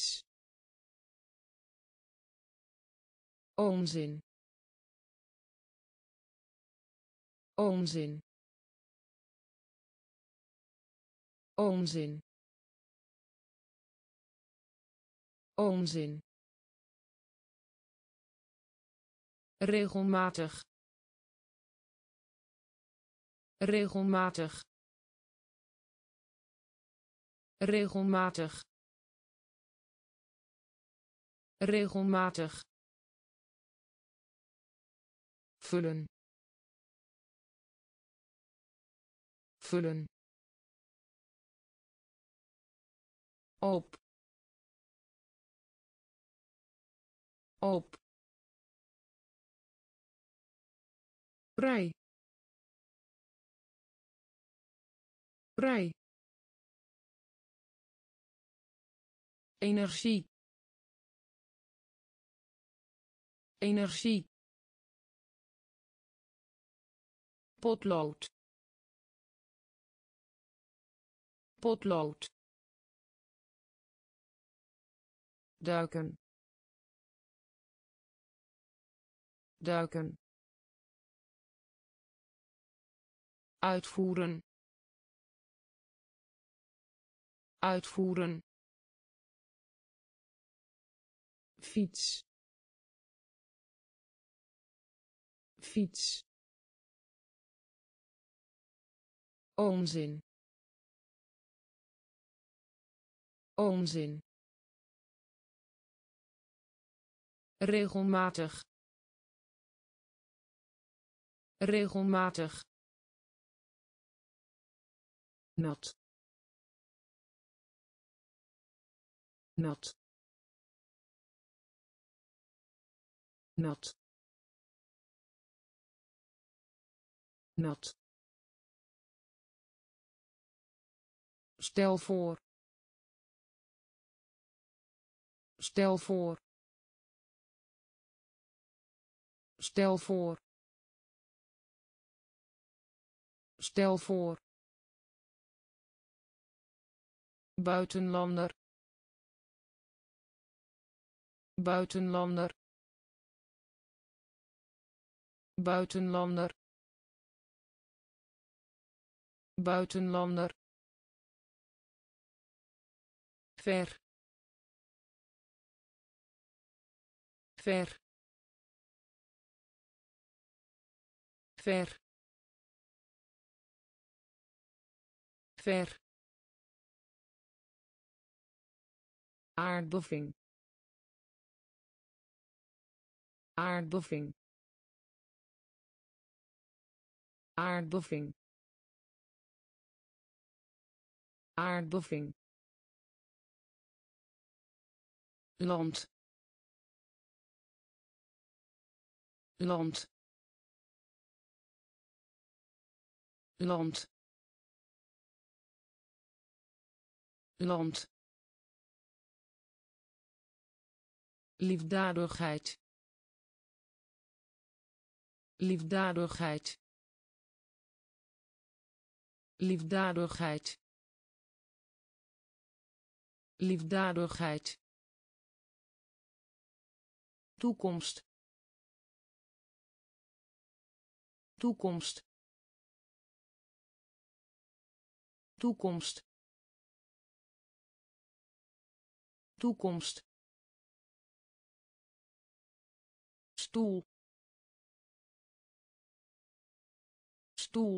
onzin, onzin, onzin, onzin, regelmatig, regelmatig, regelmatig, regelmatig, vullen, vullen, op, op, vrij, vrij, energie, energie, potlood, potlood, duiken, duiken, uitvoeren, uitvoeren, fiets, fiets, onzin, onzin, regelmatig, regelmatig, nat, nat, nat, nat, stel voor, stel voor, stel voor, stel voor, buitenlander, buitenlander, buitenlander, buitenlander, ver, ver, ver, ver, aardbeving, aardbeving, aardbeving, aardbeving, land, land, land, land, liefdadigheid, liefdadigheid, liefdadigheid, liefdadigheid, toekomst, toekomst, toekomst toekomst stoel stoel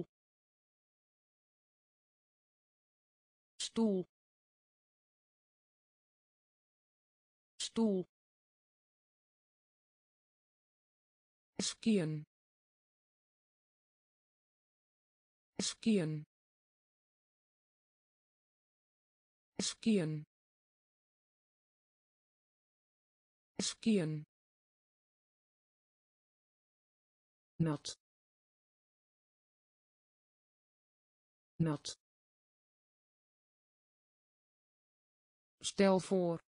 stoel stoel skiën skiën skiën skiën nat nat stel voor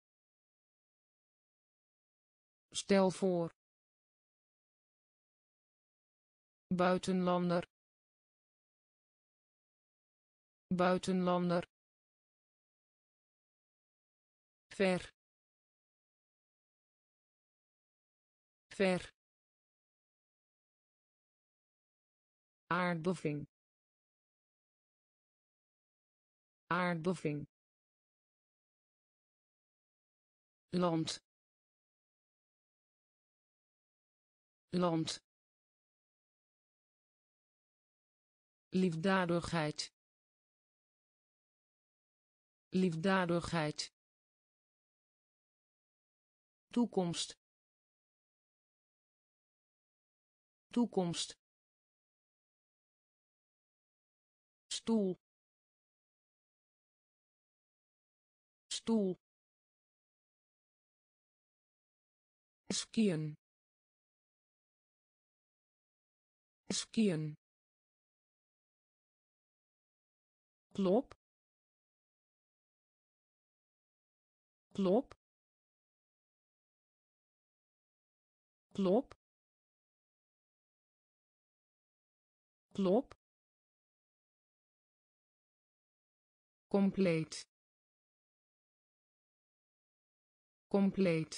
stel voor buitenlander buitenlander ver ver aardbeving aardbeving land land liefdadigheid liefdadigheid toekomst toekomst stoel stoel skiën skiën klop klop klop klop compleet compleet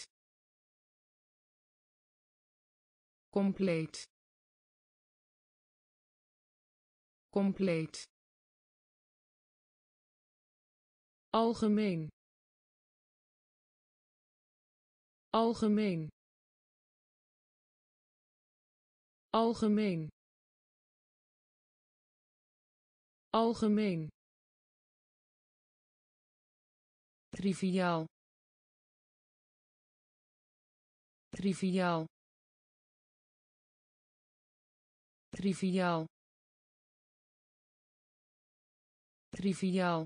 compleet compleet algemeen algemeen algemeen algemeen triviaal triviaal triviaal triviaal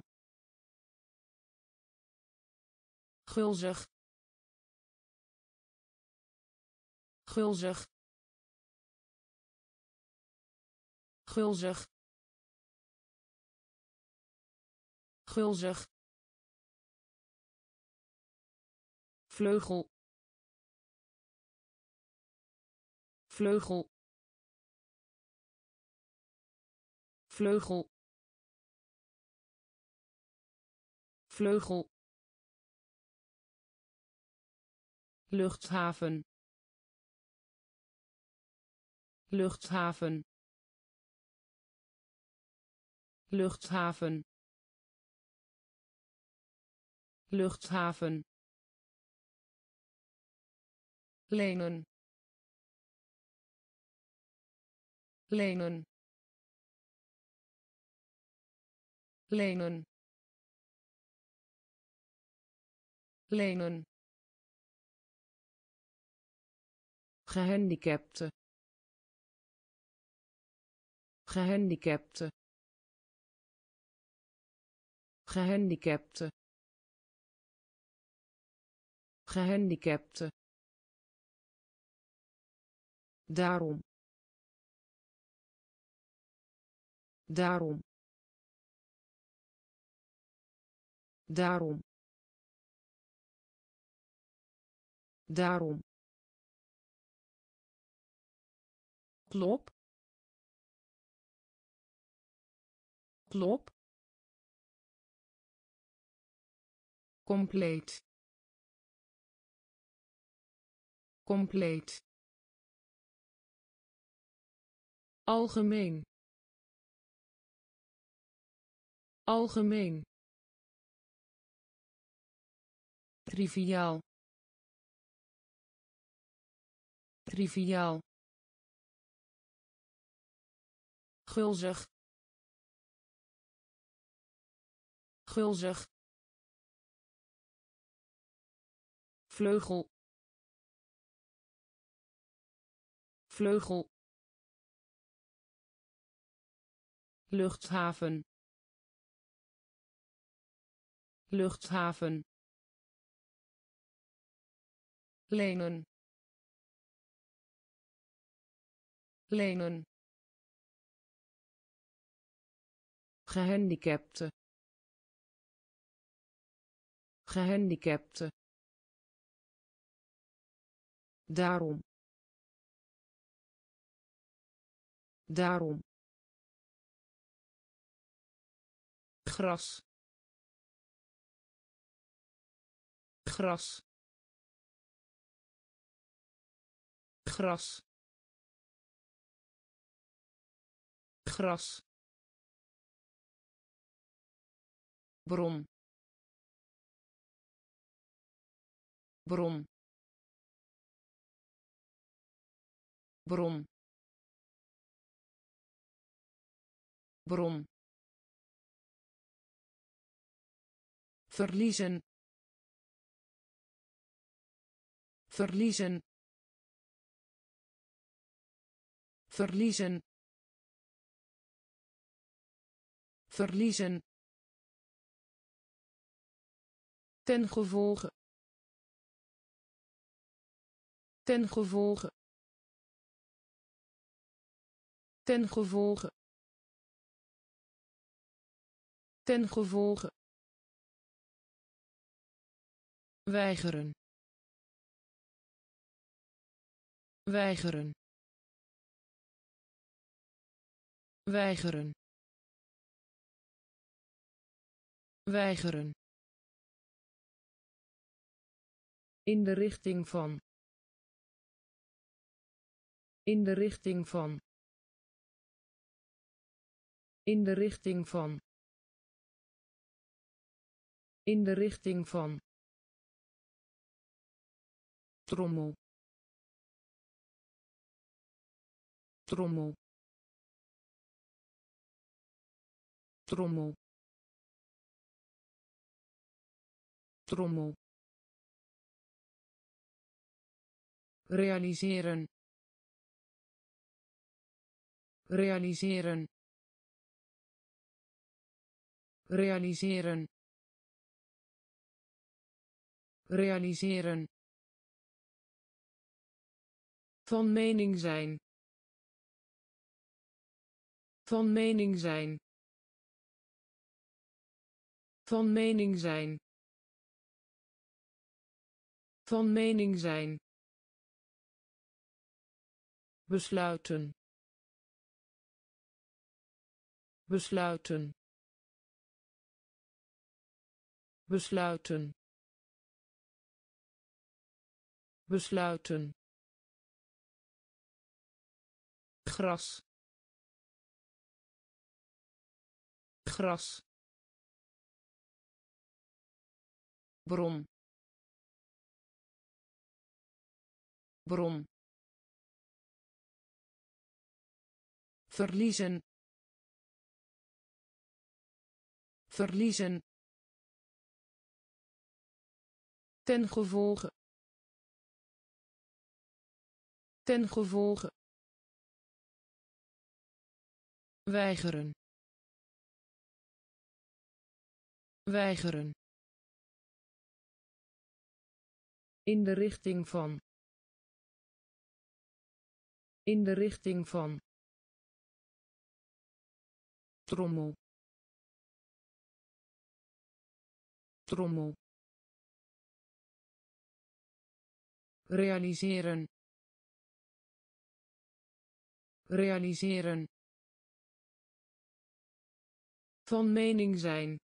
gulzig gulzig gulzig gulzig vleugel vleugel vleugel vleugel luchthaven luchthaven luchthaven luchthaven lenen lenen lenen lenen gehandicapte gehandicapte gehandicapte gehandicapte daarom daarom daarom daarom klop klop compleet compleet algemeen algemeen, triviaal, triviaal, gulzig, gulzig, vleugel, vleugel, luchthaven, luchthaven, lenen, lenen, gehandicapte, gehandicapte, daarom, daarom, gras, gras, gras, gras, bron, bron, bron, bron, verliezen, verliezen, verliezen, verliezen, ten gevolge, ten gevolge, ten gevolge, ten gevolge, weigeren, weigeren, weigeren, weigeren, in de richting van, in de richting van, in de richting van, in de richting van, trommel, trommel, trommel, trommel, realiseren, realiseren, realiseren, realiseren, van mening zijn, van mening zijn, van mening zijn, van mening zijn, besluiten, besluiten, besluiten, besluiten, gras, gras, bron, bron, verliezen, verliezen, ten gevolge, ten gevolge, weigeren, weigeren, in de richting van, in de richting van, trommel, trommel, realiseren, realiseren, van mening zijn,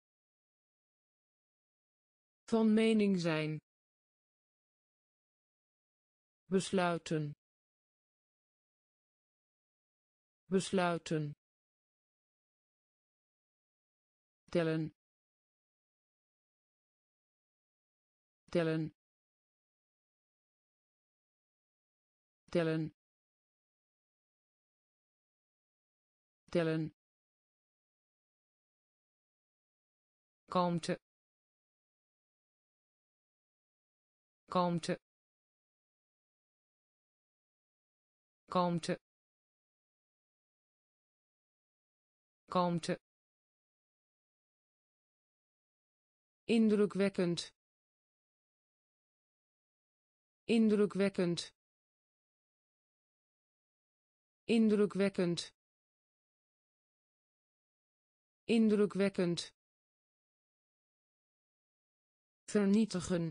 van mening zijn, besluiten, besluiten, tellen tellen tellen tellen kalmte kalmte kalmte kalmte indrukwekkend indrukwekkend indrukwekkend indrukwekkend vernietigen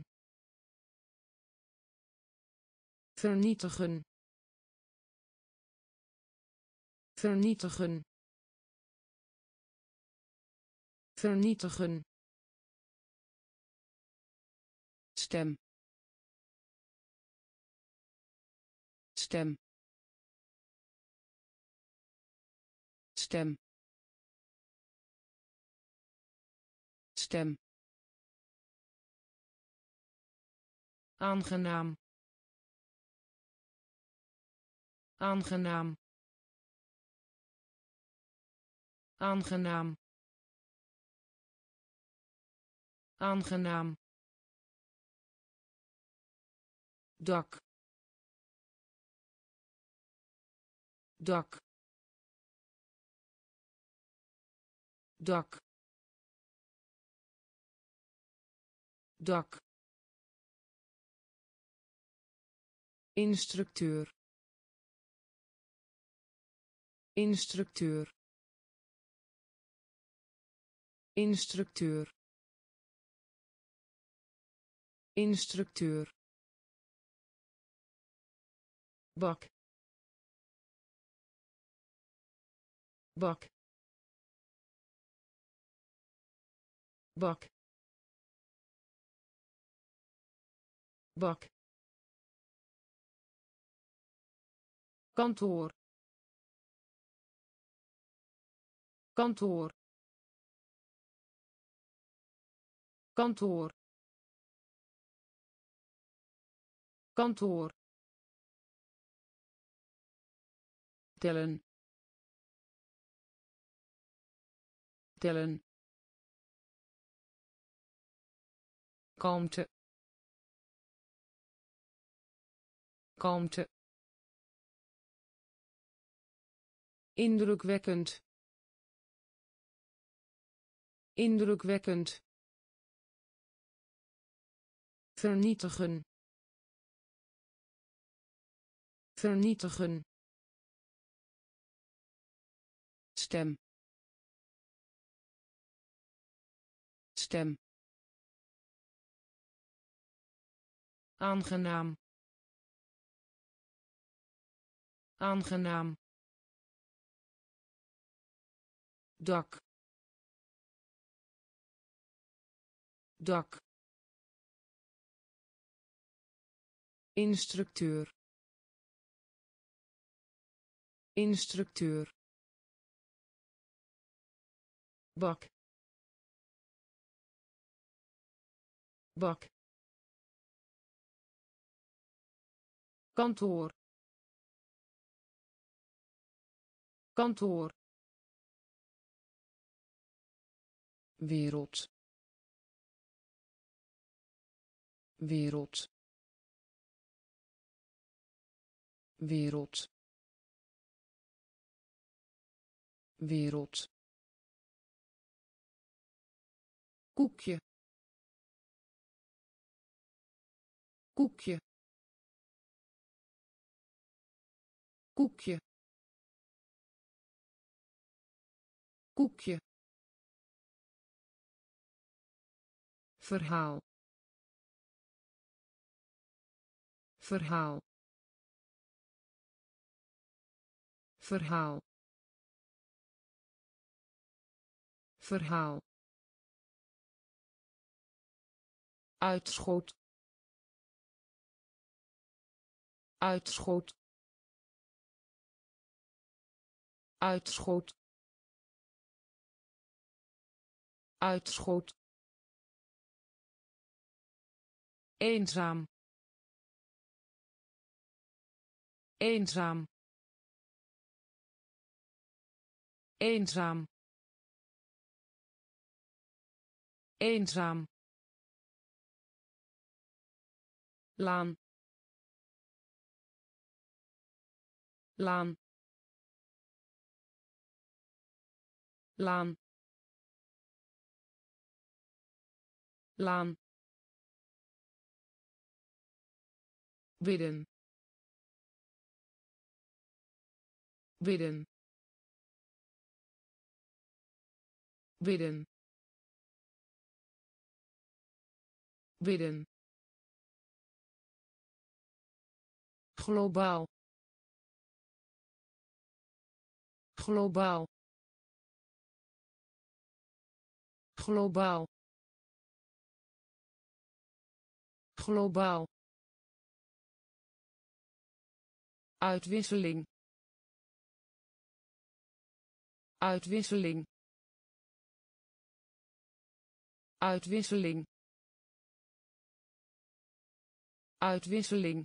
vernietigen vernietigen vernietigen stem stem stem stem aangenaam aangenaam aangenaam aangenaam dak dak dak dak instructeur instructeur instructeur instructeur bak bak bak bak kantoor kantoor kantoor kantoor tellen tellen kalmte kalmte indrukwekkend indrukwekkend vernietigen vernietigen stem stem aangenaam aangenaam dak dak instructeur instructeur bak bak kantoor kantoor wereld wereld wereld wereld koekje koekje koekje koekje verhaal verhaal verhaal verhaal uitschot uitschot uitschot uitschot, eenzaam, eenzaam, eenzaam, eenzaam, laan, laan, laan, laan, bidden, bidden, bidden, bidden, globaal, globaal, globaal, globaal, uitwisseling, uitwisseling, uitwisseling, uitwisseling,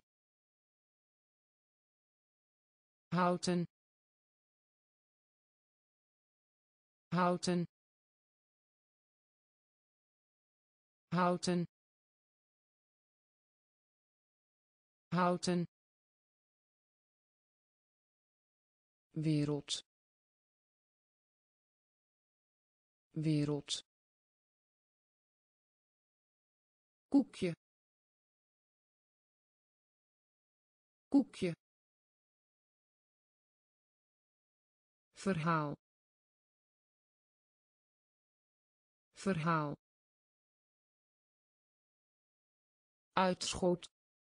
houten, houten, houten, houten, wereld, wereld, koekje, koekje, verhaal, verhaal, uitschot,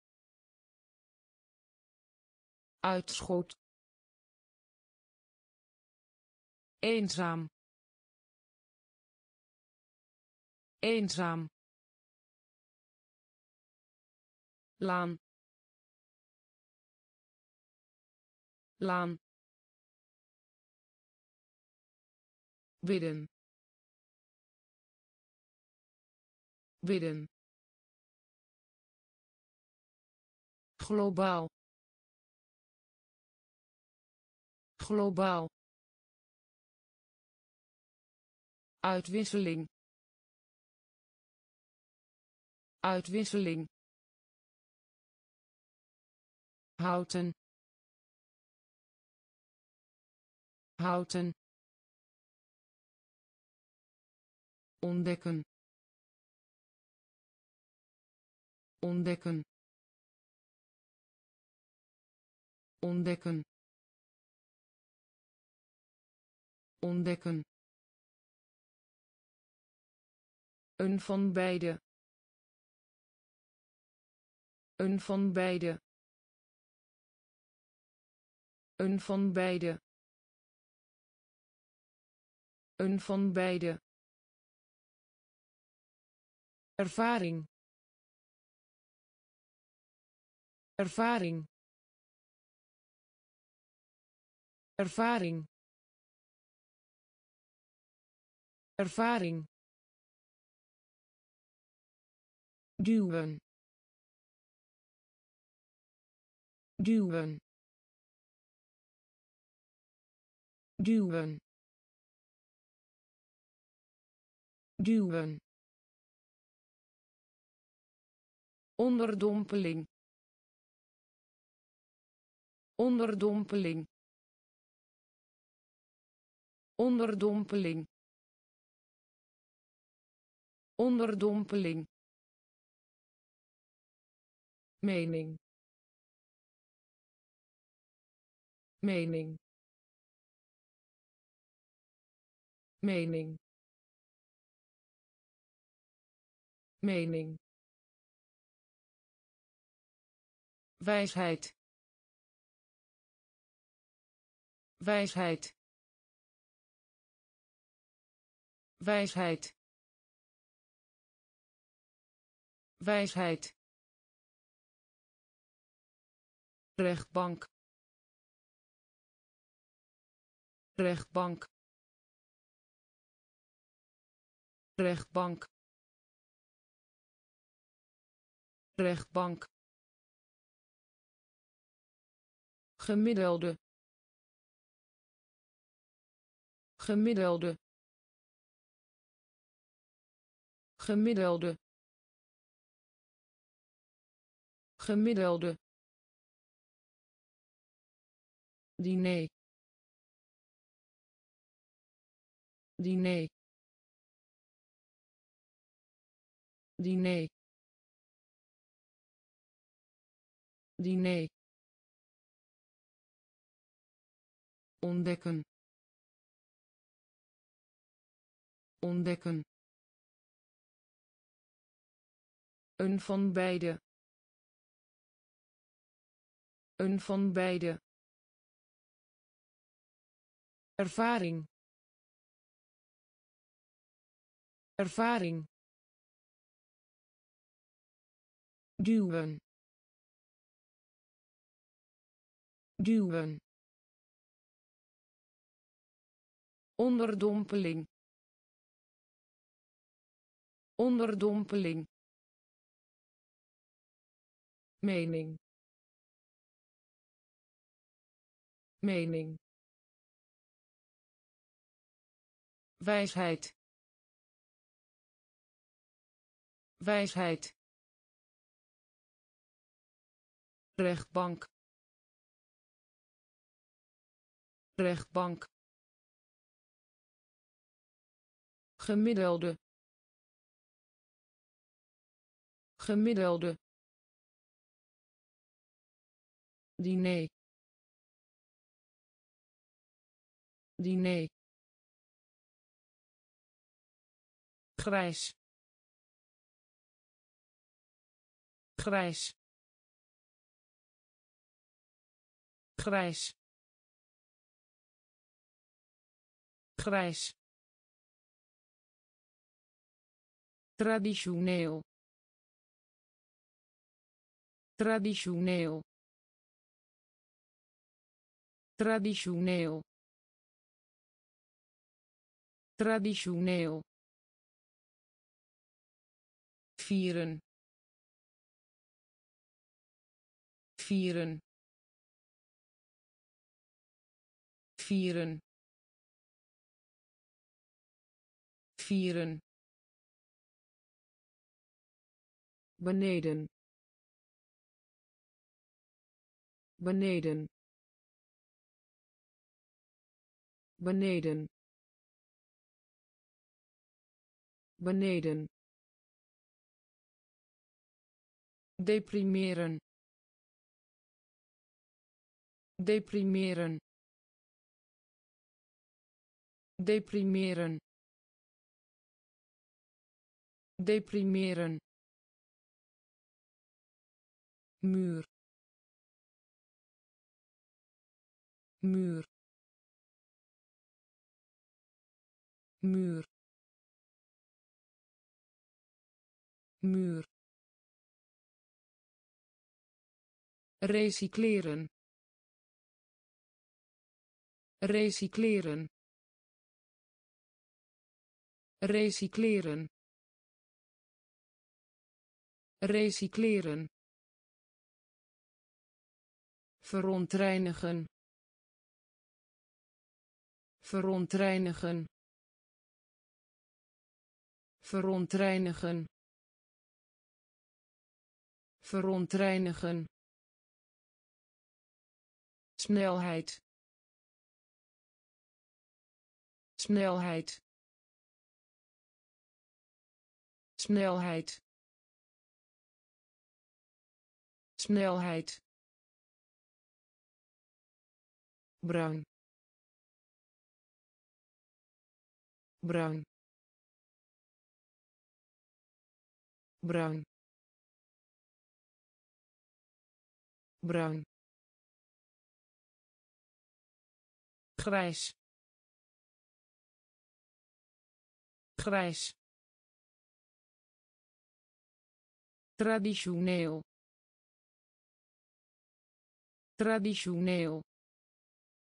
uitschot, eenzaam, eenzaam, laan, laan, bidden, bidden, globaal, globaal, uitwisseling, uitwisseling, houten, houten, ontdekken, ontdekken, ontdekken, ontdekken, een van beide, een van beide, een van beide, een van beide, ervaring, ervaring, ervaring, ervaring, duwen, duwen, duwen, duwen, onderdompeling, onderdompeling, onderdompeling, onderdompeling, mening, mening, mening, mening, wijsheid, wijsheid, wijsheid, wijsheid, rechtbank, rechtbank, rechtbank rechtbank gemiddelde gemiddelde gemiddelde gemiddelde diner diner diner diner ontdekken ontdekken een van beide een van beide ervaring ervaring duwen duwen onderdompeling onderdompeling mening mening wijsheid wijsheid rechtbank rechtbank gemiddelde gemiddelde diner diner grijs grijs grijs grijs traditioneel traditioneel traditioneel traditioneel vieren vieren vieren vieren beneden beneden beneden beneden deprimeren deprimeren deprimeren deprimeren muur muur muur muur recycleren recycleren recycleren recycleren verontreinigen verontreinigen verontreinigen verontreinigen snelheid snelheid snelheid snelheid bruin bruin bruin bruin grijs grijs traditioneel traditioneel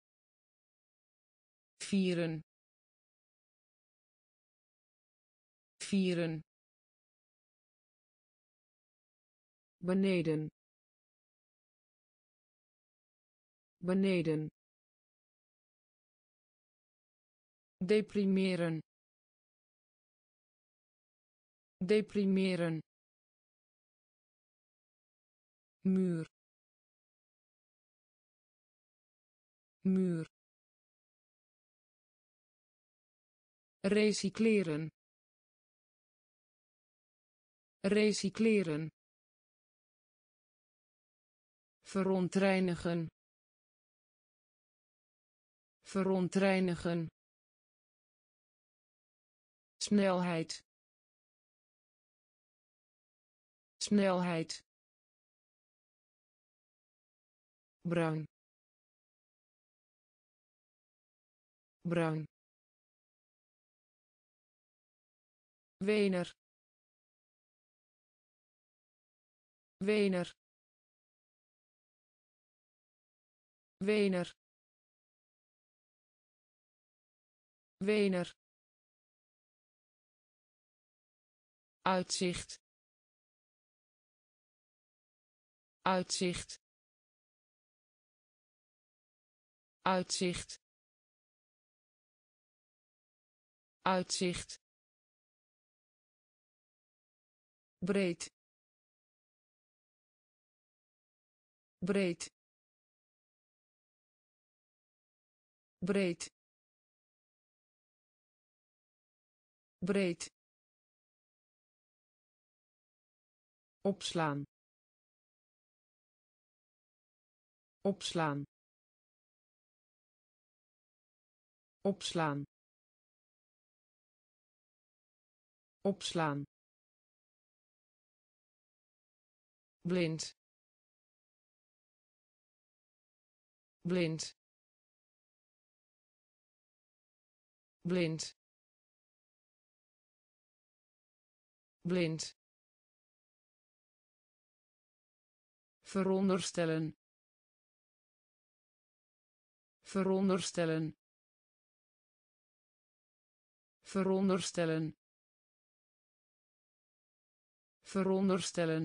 vieren vieren, beneden, beneden, deprimeren, deprimeren, muur, muur, recycleren, recycleren, verontreinigen, verontreinigen, snelheid, snelheid, bruin, bruin, Wener, Wener, Wener, Wener, uitzicht, uitzicht, uitzicht, uitzicht, breed, breed, breed, breed, opslaan, opslaan, opslaan, opslaan, blind, blind, blind, blind, veronderstellen, veronderstellen, veronderstellen, veronderstellen,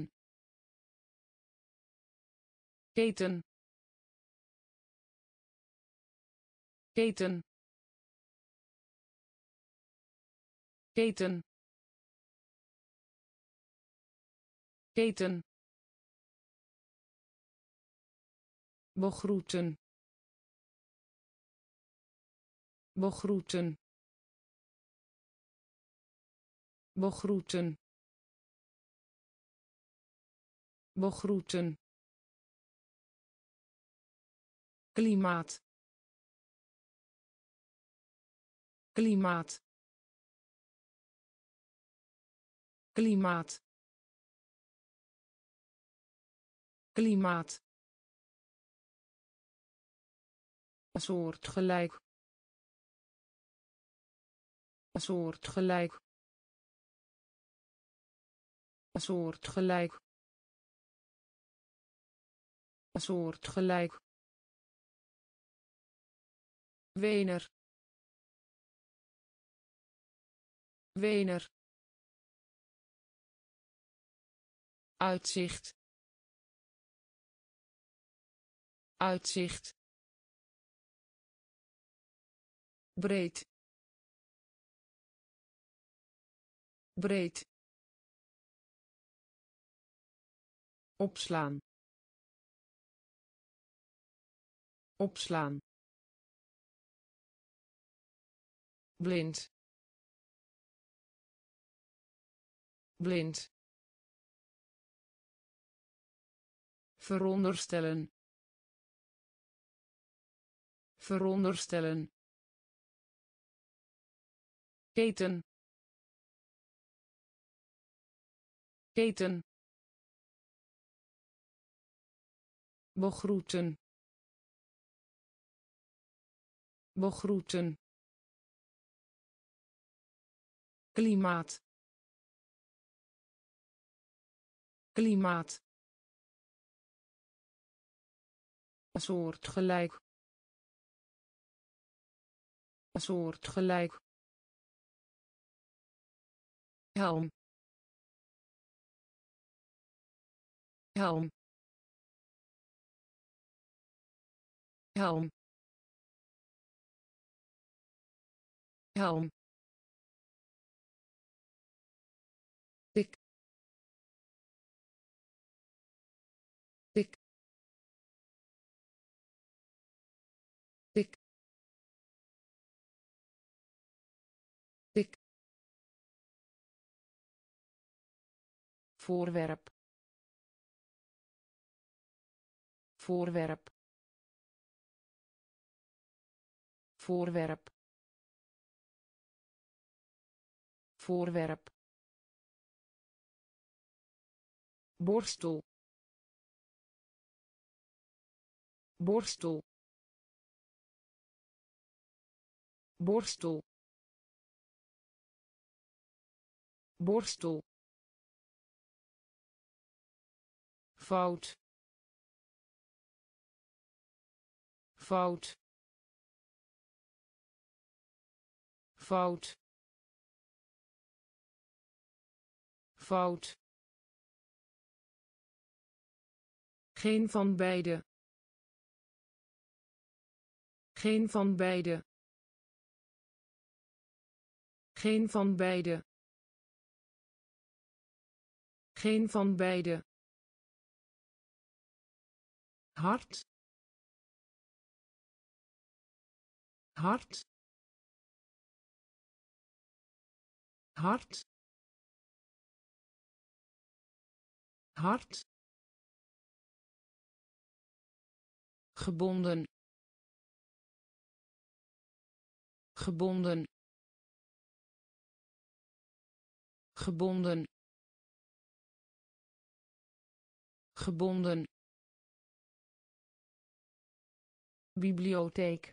keten, keten, keten, keten, begroeten, begroeten, begroeten, begroeten, klimaat, klimaat, klimaat, klimaat, soortgelijk, soortgelijk, soortgelijk, soortgelijk, Wener, Wener, uitzicht, uitzicht, breed, breed, opslaan, opslaan, blind, blind, veronderstellen, veronderstellen, keten, keten, begroeten, begroeten, klimaat, klimaat, soortgelijk, soortgelijk, helm helm helm helm dik dik dik dik voorwerp voorwerp voorwerp voorwerp borstel borstel borstel borstel fout fout fout fout geen van beide geen van beide geen van beide geen van beide hard hard hard hard gebonden gebonden gebonden gebonden bibliotheek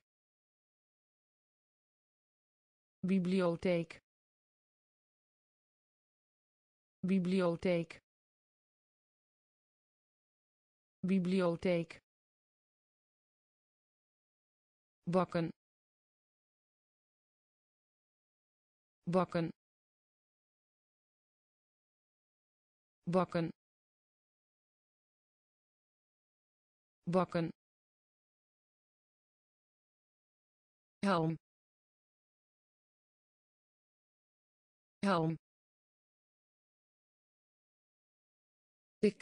bibliotheek bibliotheek bibliotheek bakken bakken bakken bakken helm helm dik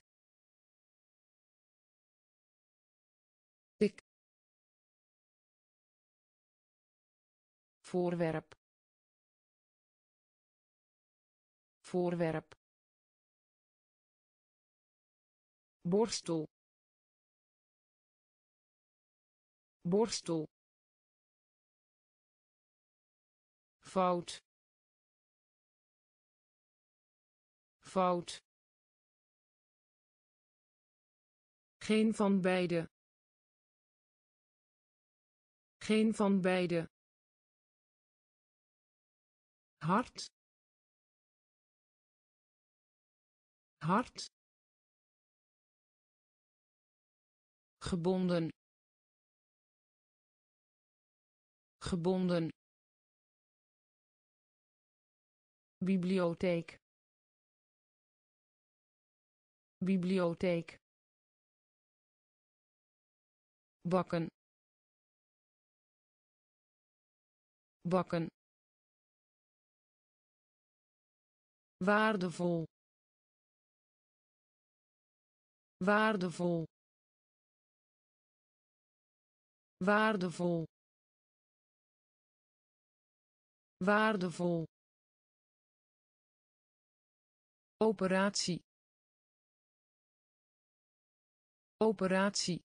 dik voorwerp voorwerp borstel borstel fout fout geen van beide geen van beide hard hard gebonden gebonden bibliotheek bibliotheek bakken bakken waardevol waardevol waardevol waardevol operatie operatie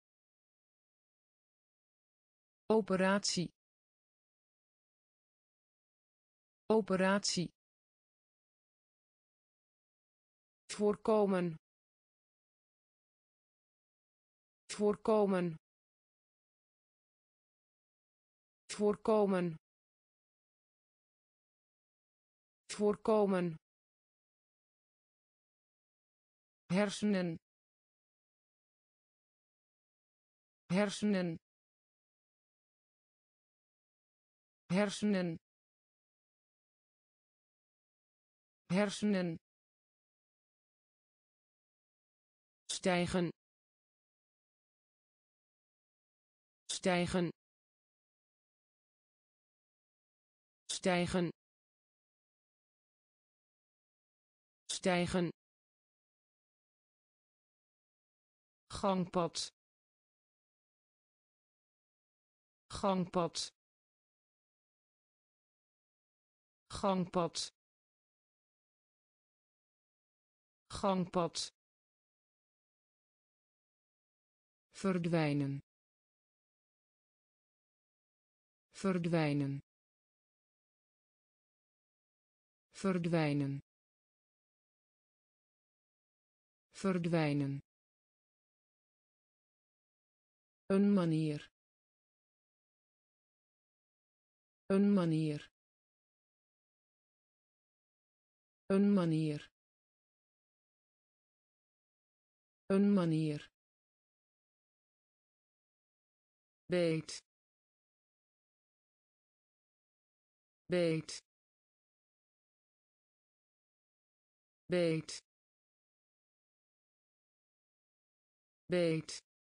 operatie operatie voorkomen voorkomen voorkomen voorkomen hersenen hersenen hersenen hersenen stijgen stijgen stijgen stijgen gangpad gangpad gangpad gangpad verdwijnen verdwijnen verdwijnen verdwijnen een manier een manier een manier een manier beet beet beet beet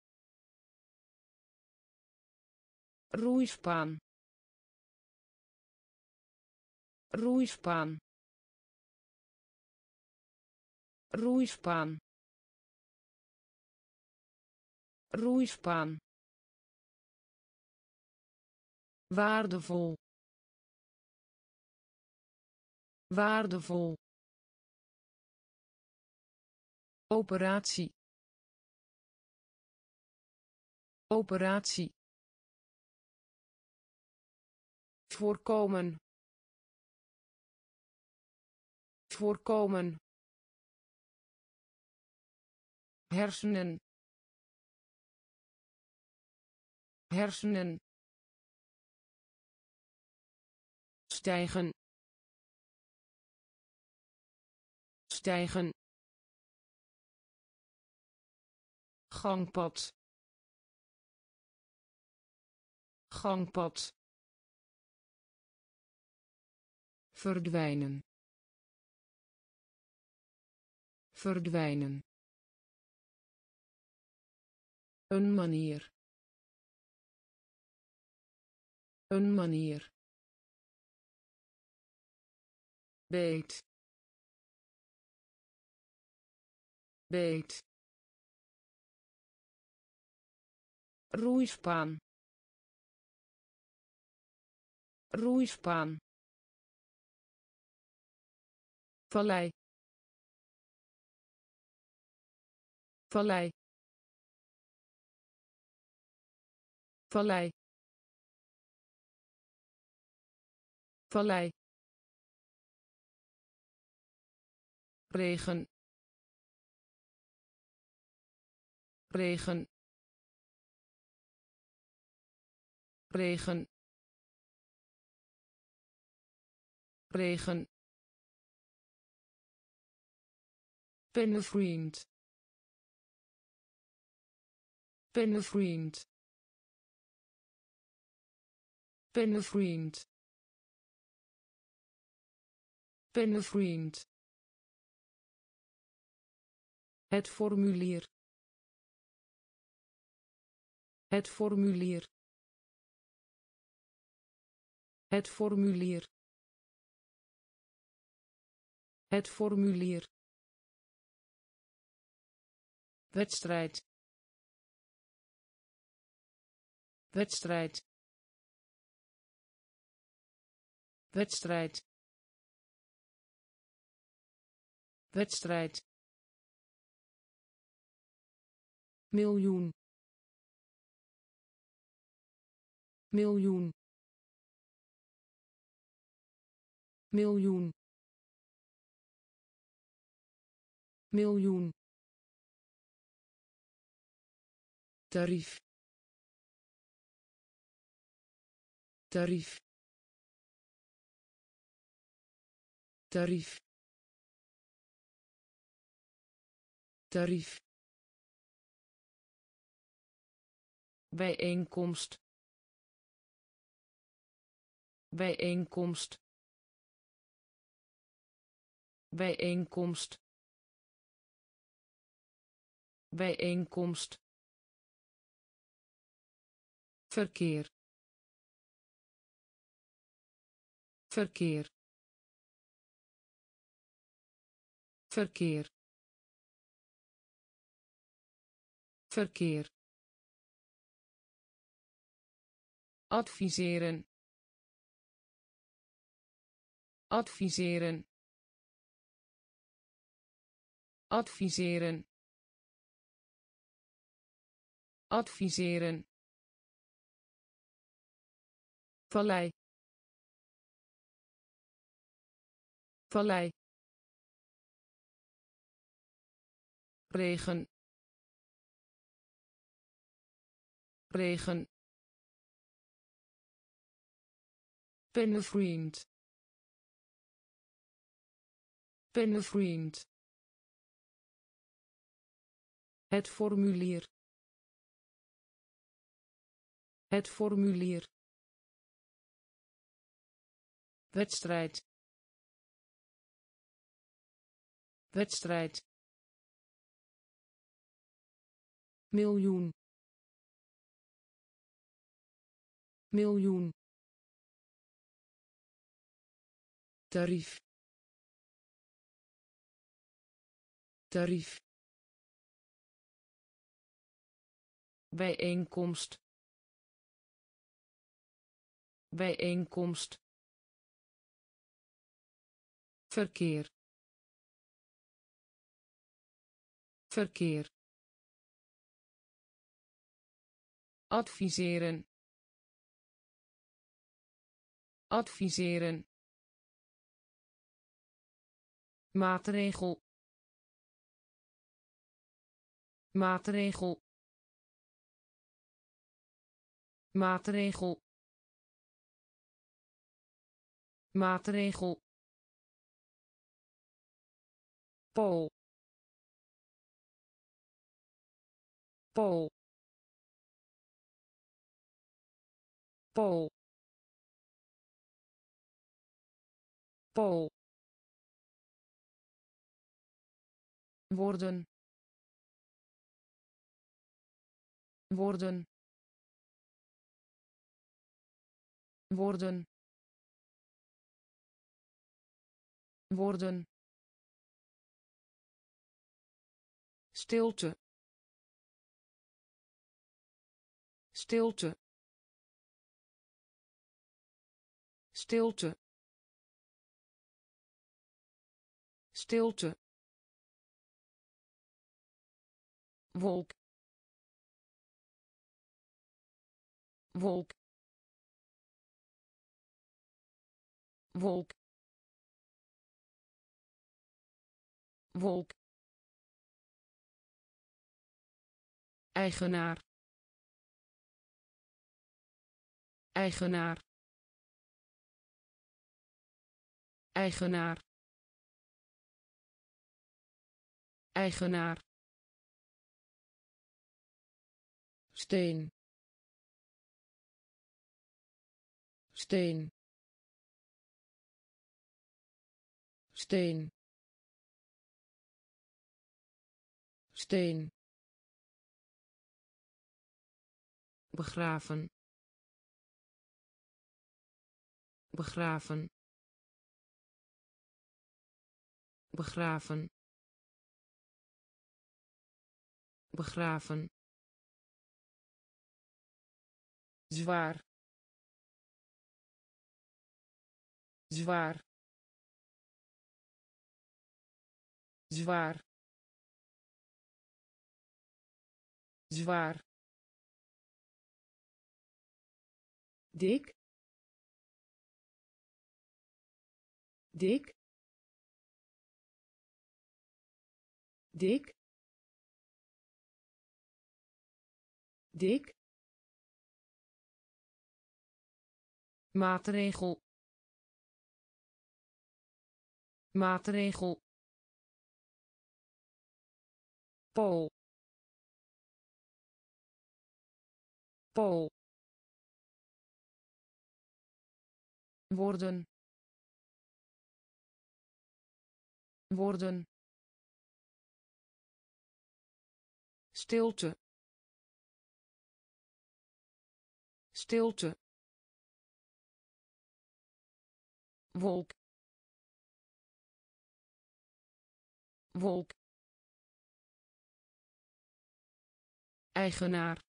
roeispaan roeispaan roeispaan roeispaan waardevol waardevol operatie operatie voorkomen voorkomen hersenen hersenen stijgen stijgen gangpad gangpad verdwijnen verdwijnen een manier een manier beet beet roeispaan roeispaan vallei vallei vallei vallei regen regen regen regen pennevriend pennevriend pennevriend pennevriend het formulier het formulier het formulier het formulier wedstrijd wedstrijd wedstrijd wedstrijd miljoen miljoen miljoen miljoen tarief tarief tarief tarief bijeenkomst bijeenkomst bijeenkomst bijeenkomst verkeer verkeer verkeer verkeer adviseren adviseren adviseren adviseren vallei vallei regen regen pennenvriend pennenvriend het formulier het formulier wedstrijd wedstrijd miljoen miljoen tarief tarief bijeenkomst bijeenkomst verkeer verkeer adviseren adviseren maatregel maatregel maatregel maatregel Pool Pool Pool Pool worden worden worden worden stilte stilte stilte stilte wolk wolk wolk wolk eigenaar eigenaar eigenaar eigenaar steen steen steen steen begraven begraven begraven begraven zwaar zwaar zwaar zwaar dik dik dik dik maatregel maatregel Pool Pool worden worden, stilte, stilte, wolk, wolk, eigenaar,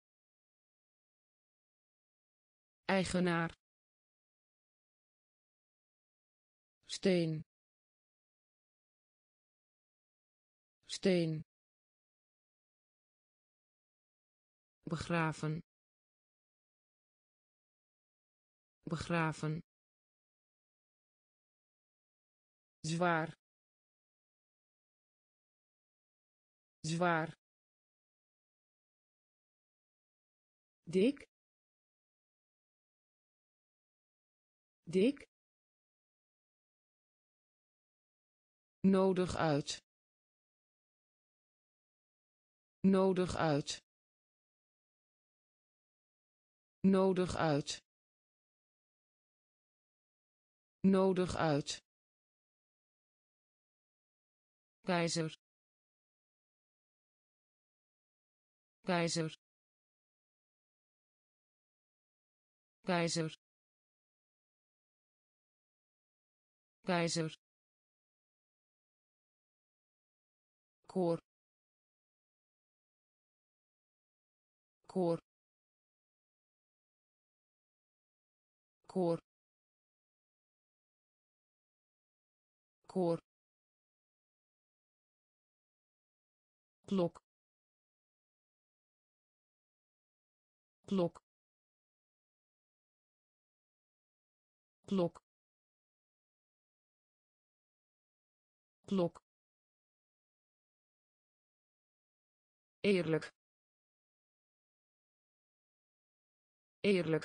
eigenaar, steen, steen, begraven, begraven, zwaar, zwaar, dik, dik, nodig uit, nodig uit, nodig uit, nodig uit, keizer, keizer, keizer, keizer, koor, koor, koor, koor, klok, klok, klok, klok, eerlijk, eerlijk,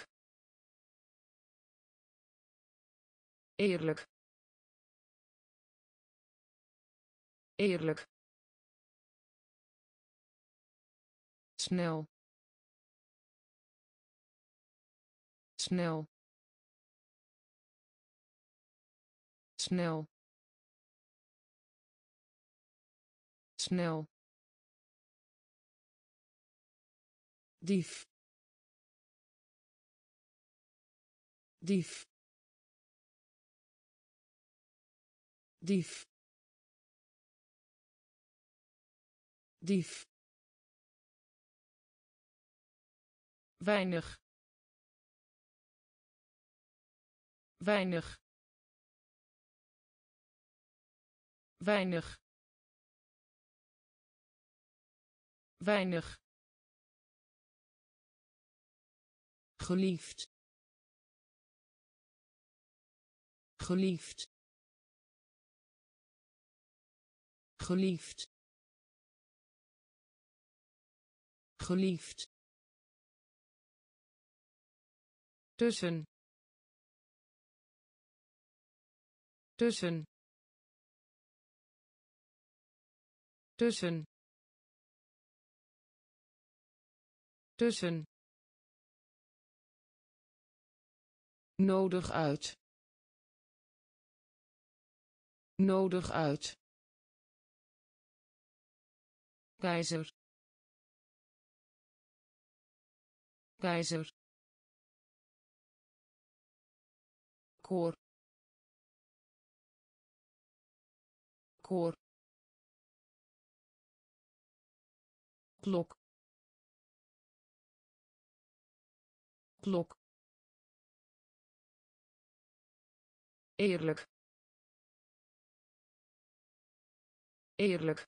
eerlijk, eerlijk, snel, snel, snel, snel, dief, dief, dief, dief, weinig, weinig, weinig, weinig, geliefd, geliefd, geliefd, geliefd, tussen, tussen, tussen, tussen, nodig uit, nodig uit, keizer, keizer, koor, koor, klok, klok, eerlijk, eerlijk,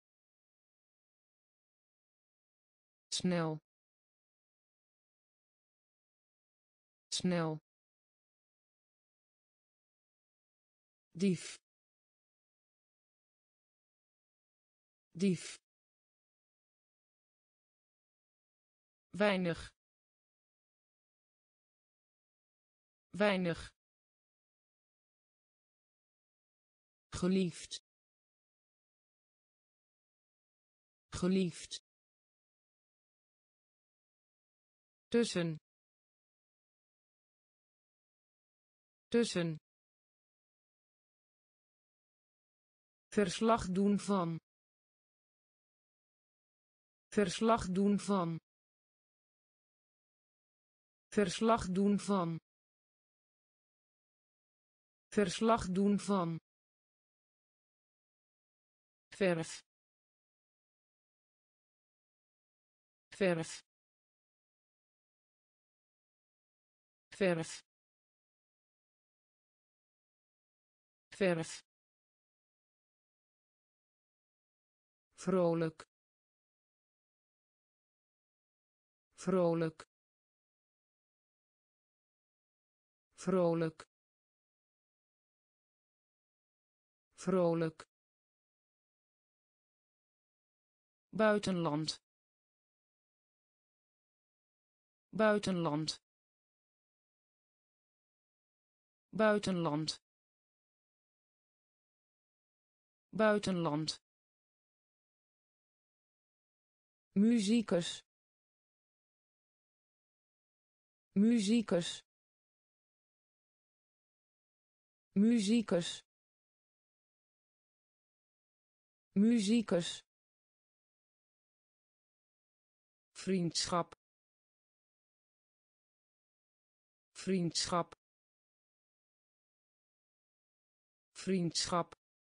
snel, snel, dief, dief, weinig, weinig, geliefd, geliefd, tussen, tussen, Verslag doen van. Verslag doen van. Verslag doen van. Verslag doen van. Verf. Verf. Verf. Verf. Vrolijk. Vrolijk. Vrolijk. Vrolijk. Buitenland. Buitenland. Buitenland. Buitenland. Muzikus. Muzikus. Muzikus. Muzikus. Vriendschap. Vriendschap. Vriendschap.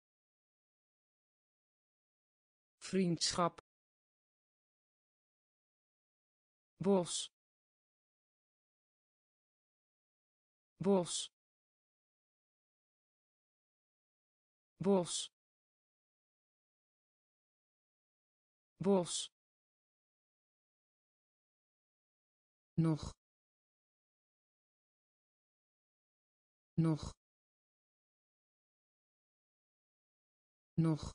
Vriendschap. Bos. Bos. Bos. Bos. Nog. Nog. Nog.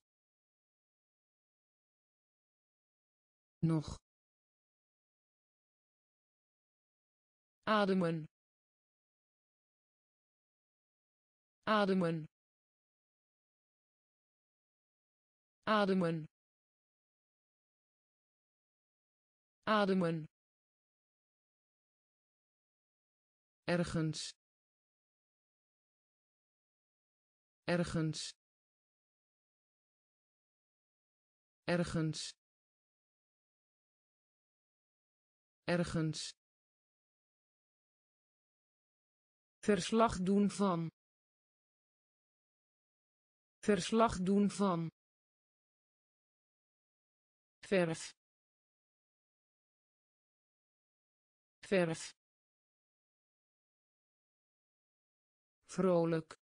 Nog. Ademen. Ademen. Ademen. Ademen. Ergens. Ergens. Ergens. Ergens. Verslag doen van. Verslag doen van. Verf. Verf. Vrolijk.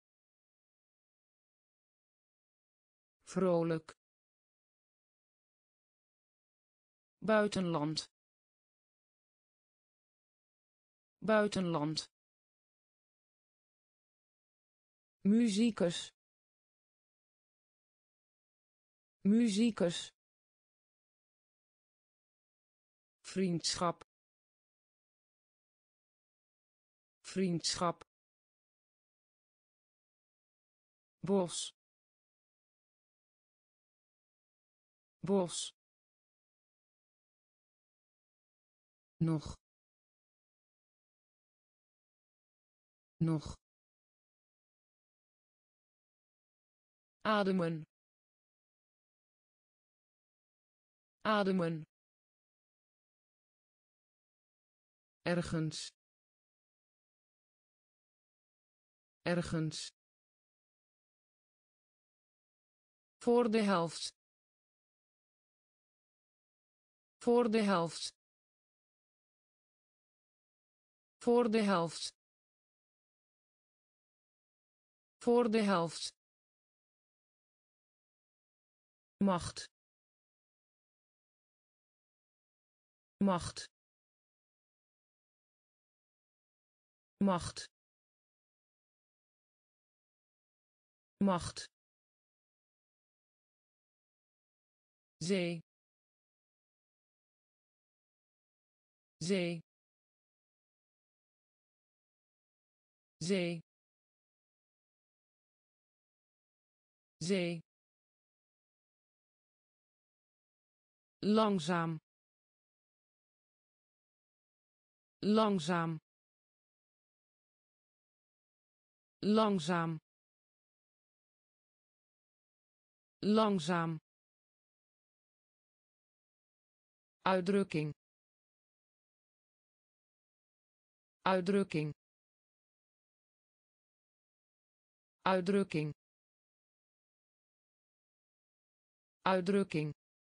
Vrolijk. Buitenland. Buitenland. Muzikus. Muzikus. Vriendschap. Vriendschap. Bos. Bos. Nog. Nog. Ademen. Ademen. Ergens. Ergens. Voor de helft. Voor de helft. Voor de helft. Voor de helft. Macht. Macht. Macht. Macht. Zee. Zee. Zee. Zee. Langzaam. Langzaam. Langzaam. langzaam, uitdrukking, uitdrukking, uitdrukking, uitdrukking,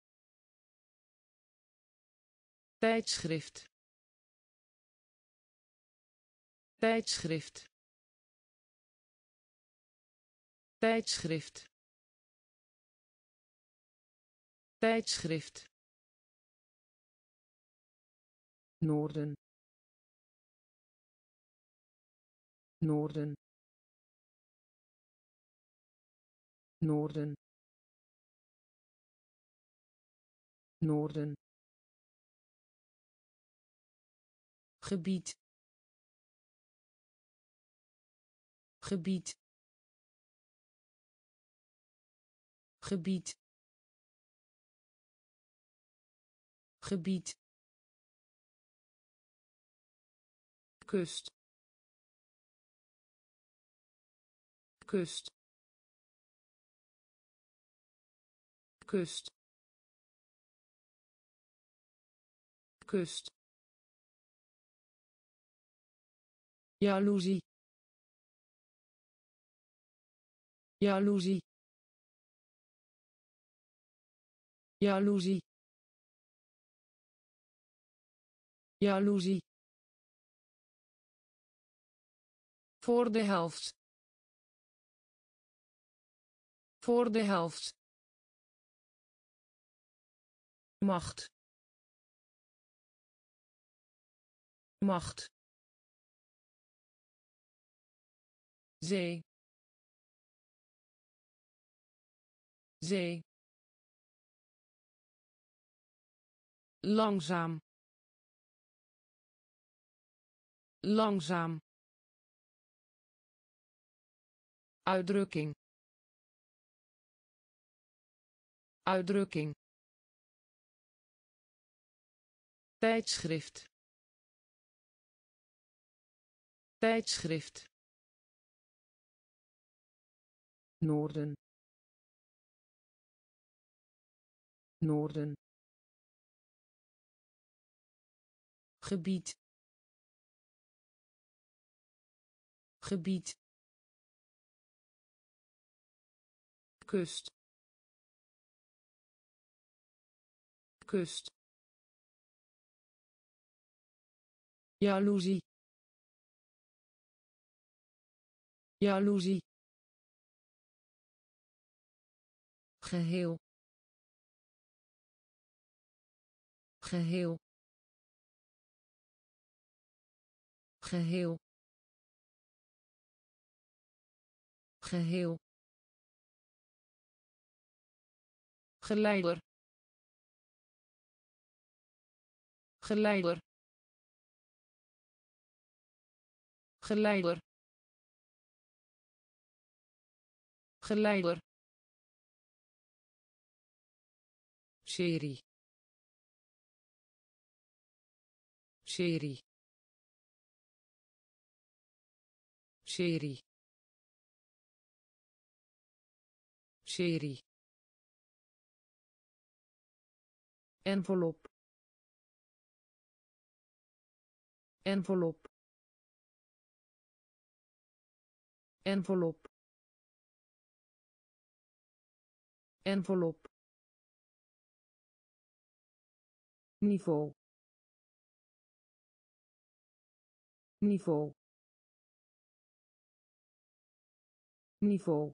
tijdschrift, tijdschrift, tijdschrift, tijdschrift, noorden, noorden, noorden, noorden, gebied, gebied, gebied, gebied, kust, kust, kust, kust, jaloezie, jaloezie, jaloezie, jaloezie, voor de helft, voor de helft, macht, macht, zee, zee, langzaam, langzaam, uitdrukking, uitdrukking, tijdschrift, tijdschrift, noorden, noorden, gebied, gebied, kust, kust, jaloezie, jaloezie, geheel, geheel, geheel, geheel, geleider, geleider, geleider, geleider, serie, serie, serie, serie, envelop, envelop, envelop, envelop, niveau, niveau, niveau,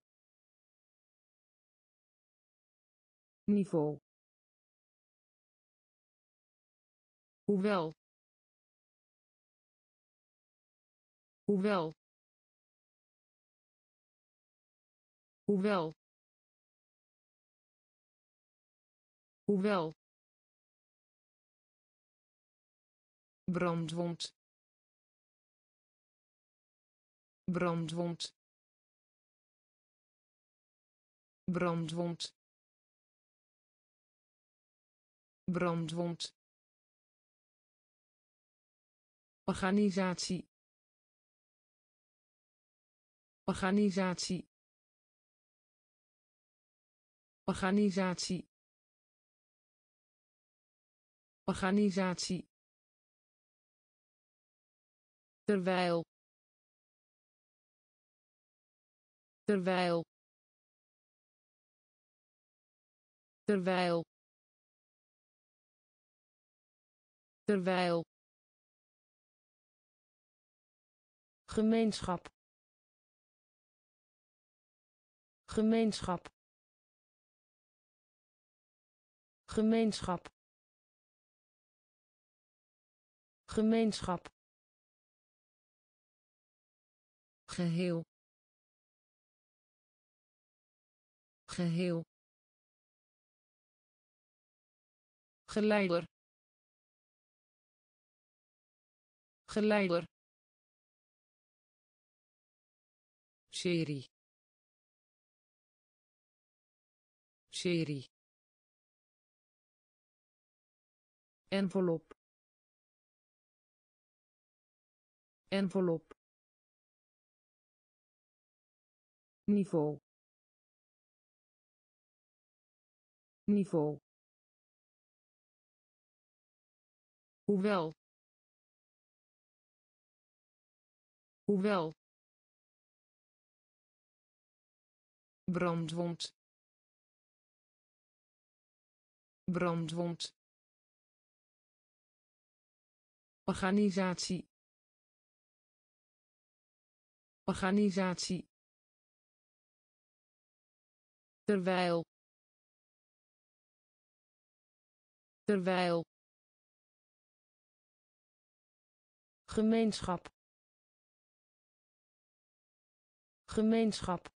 niveau, hoewel, hoewel, hoewel, hoewel, brandwond, brandwond, brandwond, brandwond, organisatie, organisatie, organisatie organisatie terwijl terwijl terwijl terwijl gemeenschap gemeenschap gemeenschap gemeenschap geheel geheel geleider geleider serie serie envelop envelop niveau niveau hoewel hoewel brandwond brandwond organisatie organisatie terwijl terwijl gemeenschap gemeenschap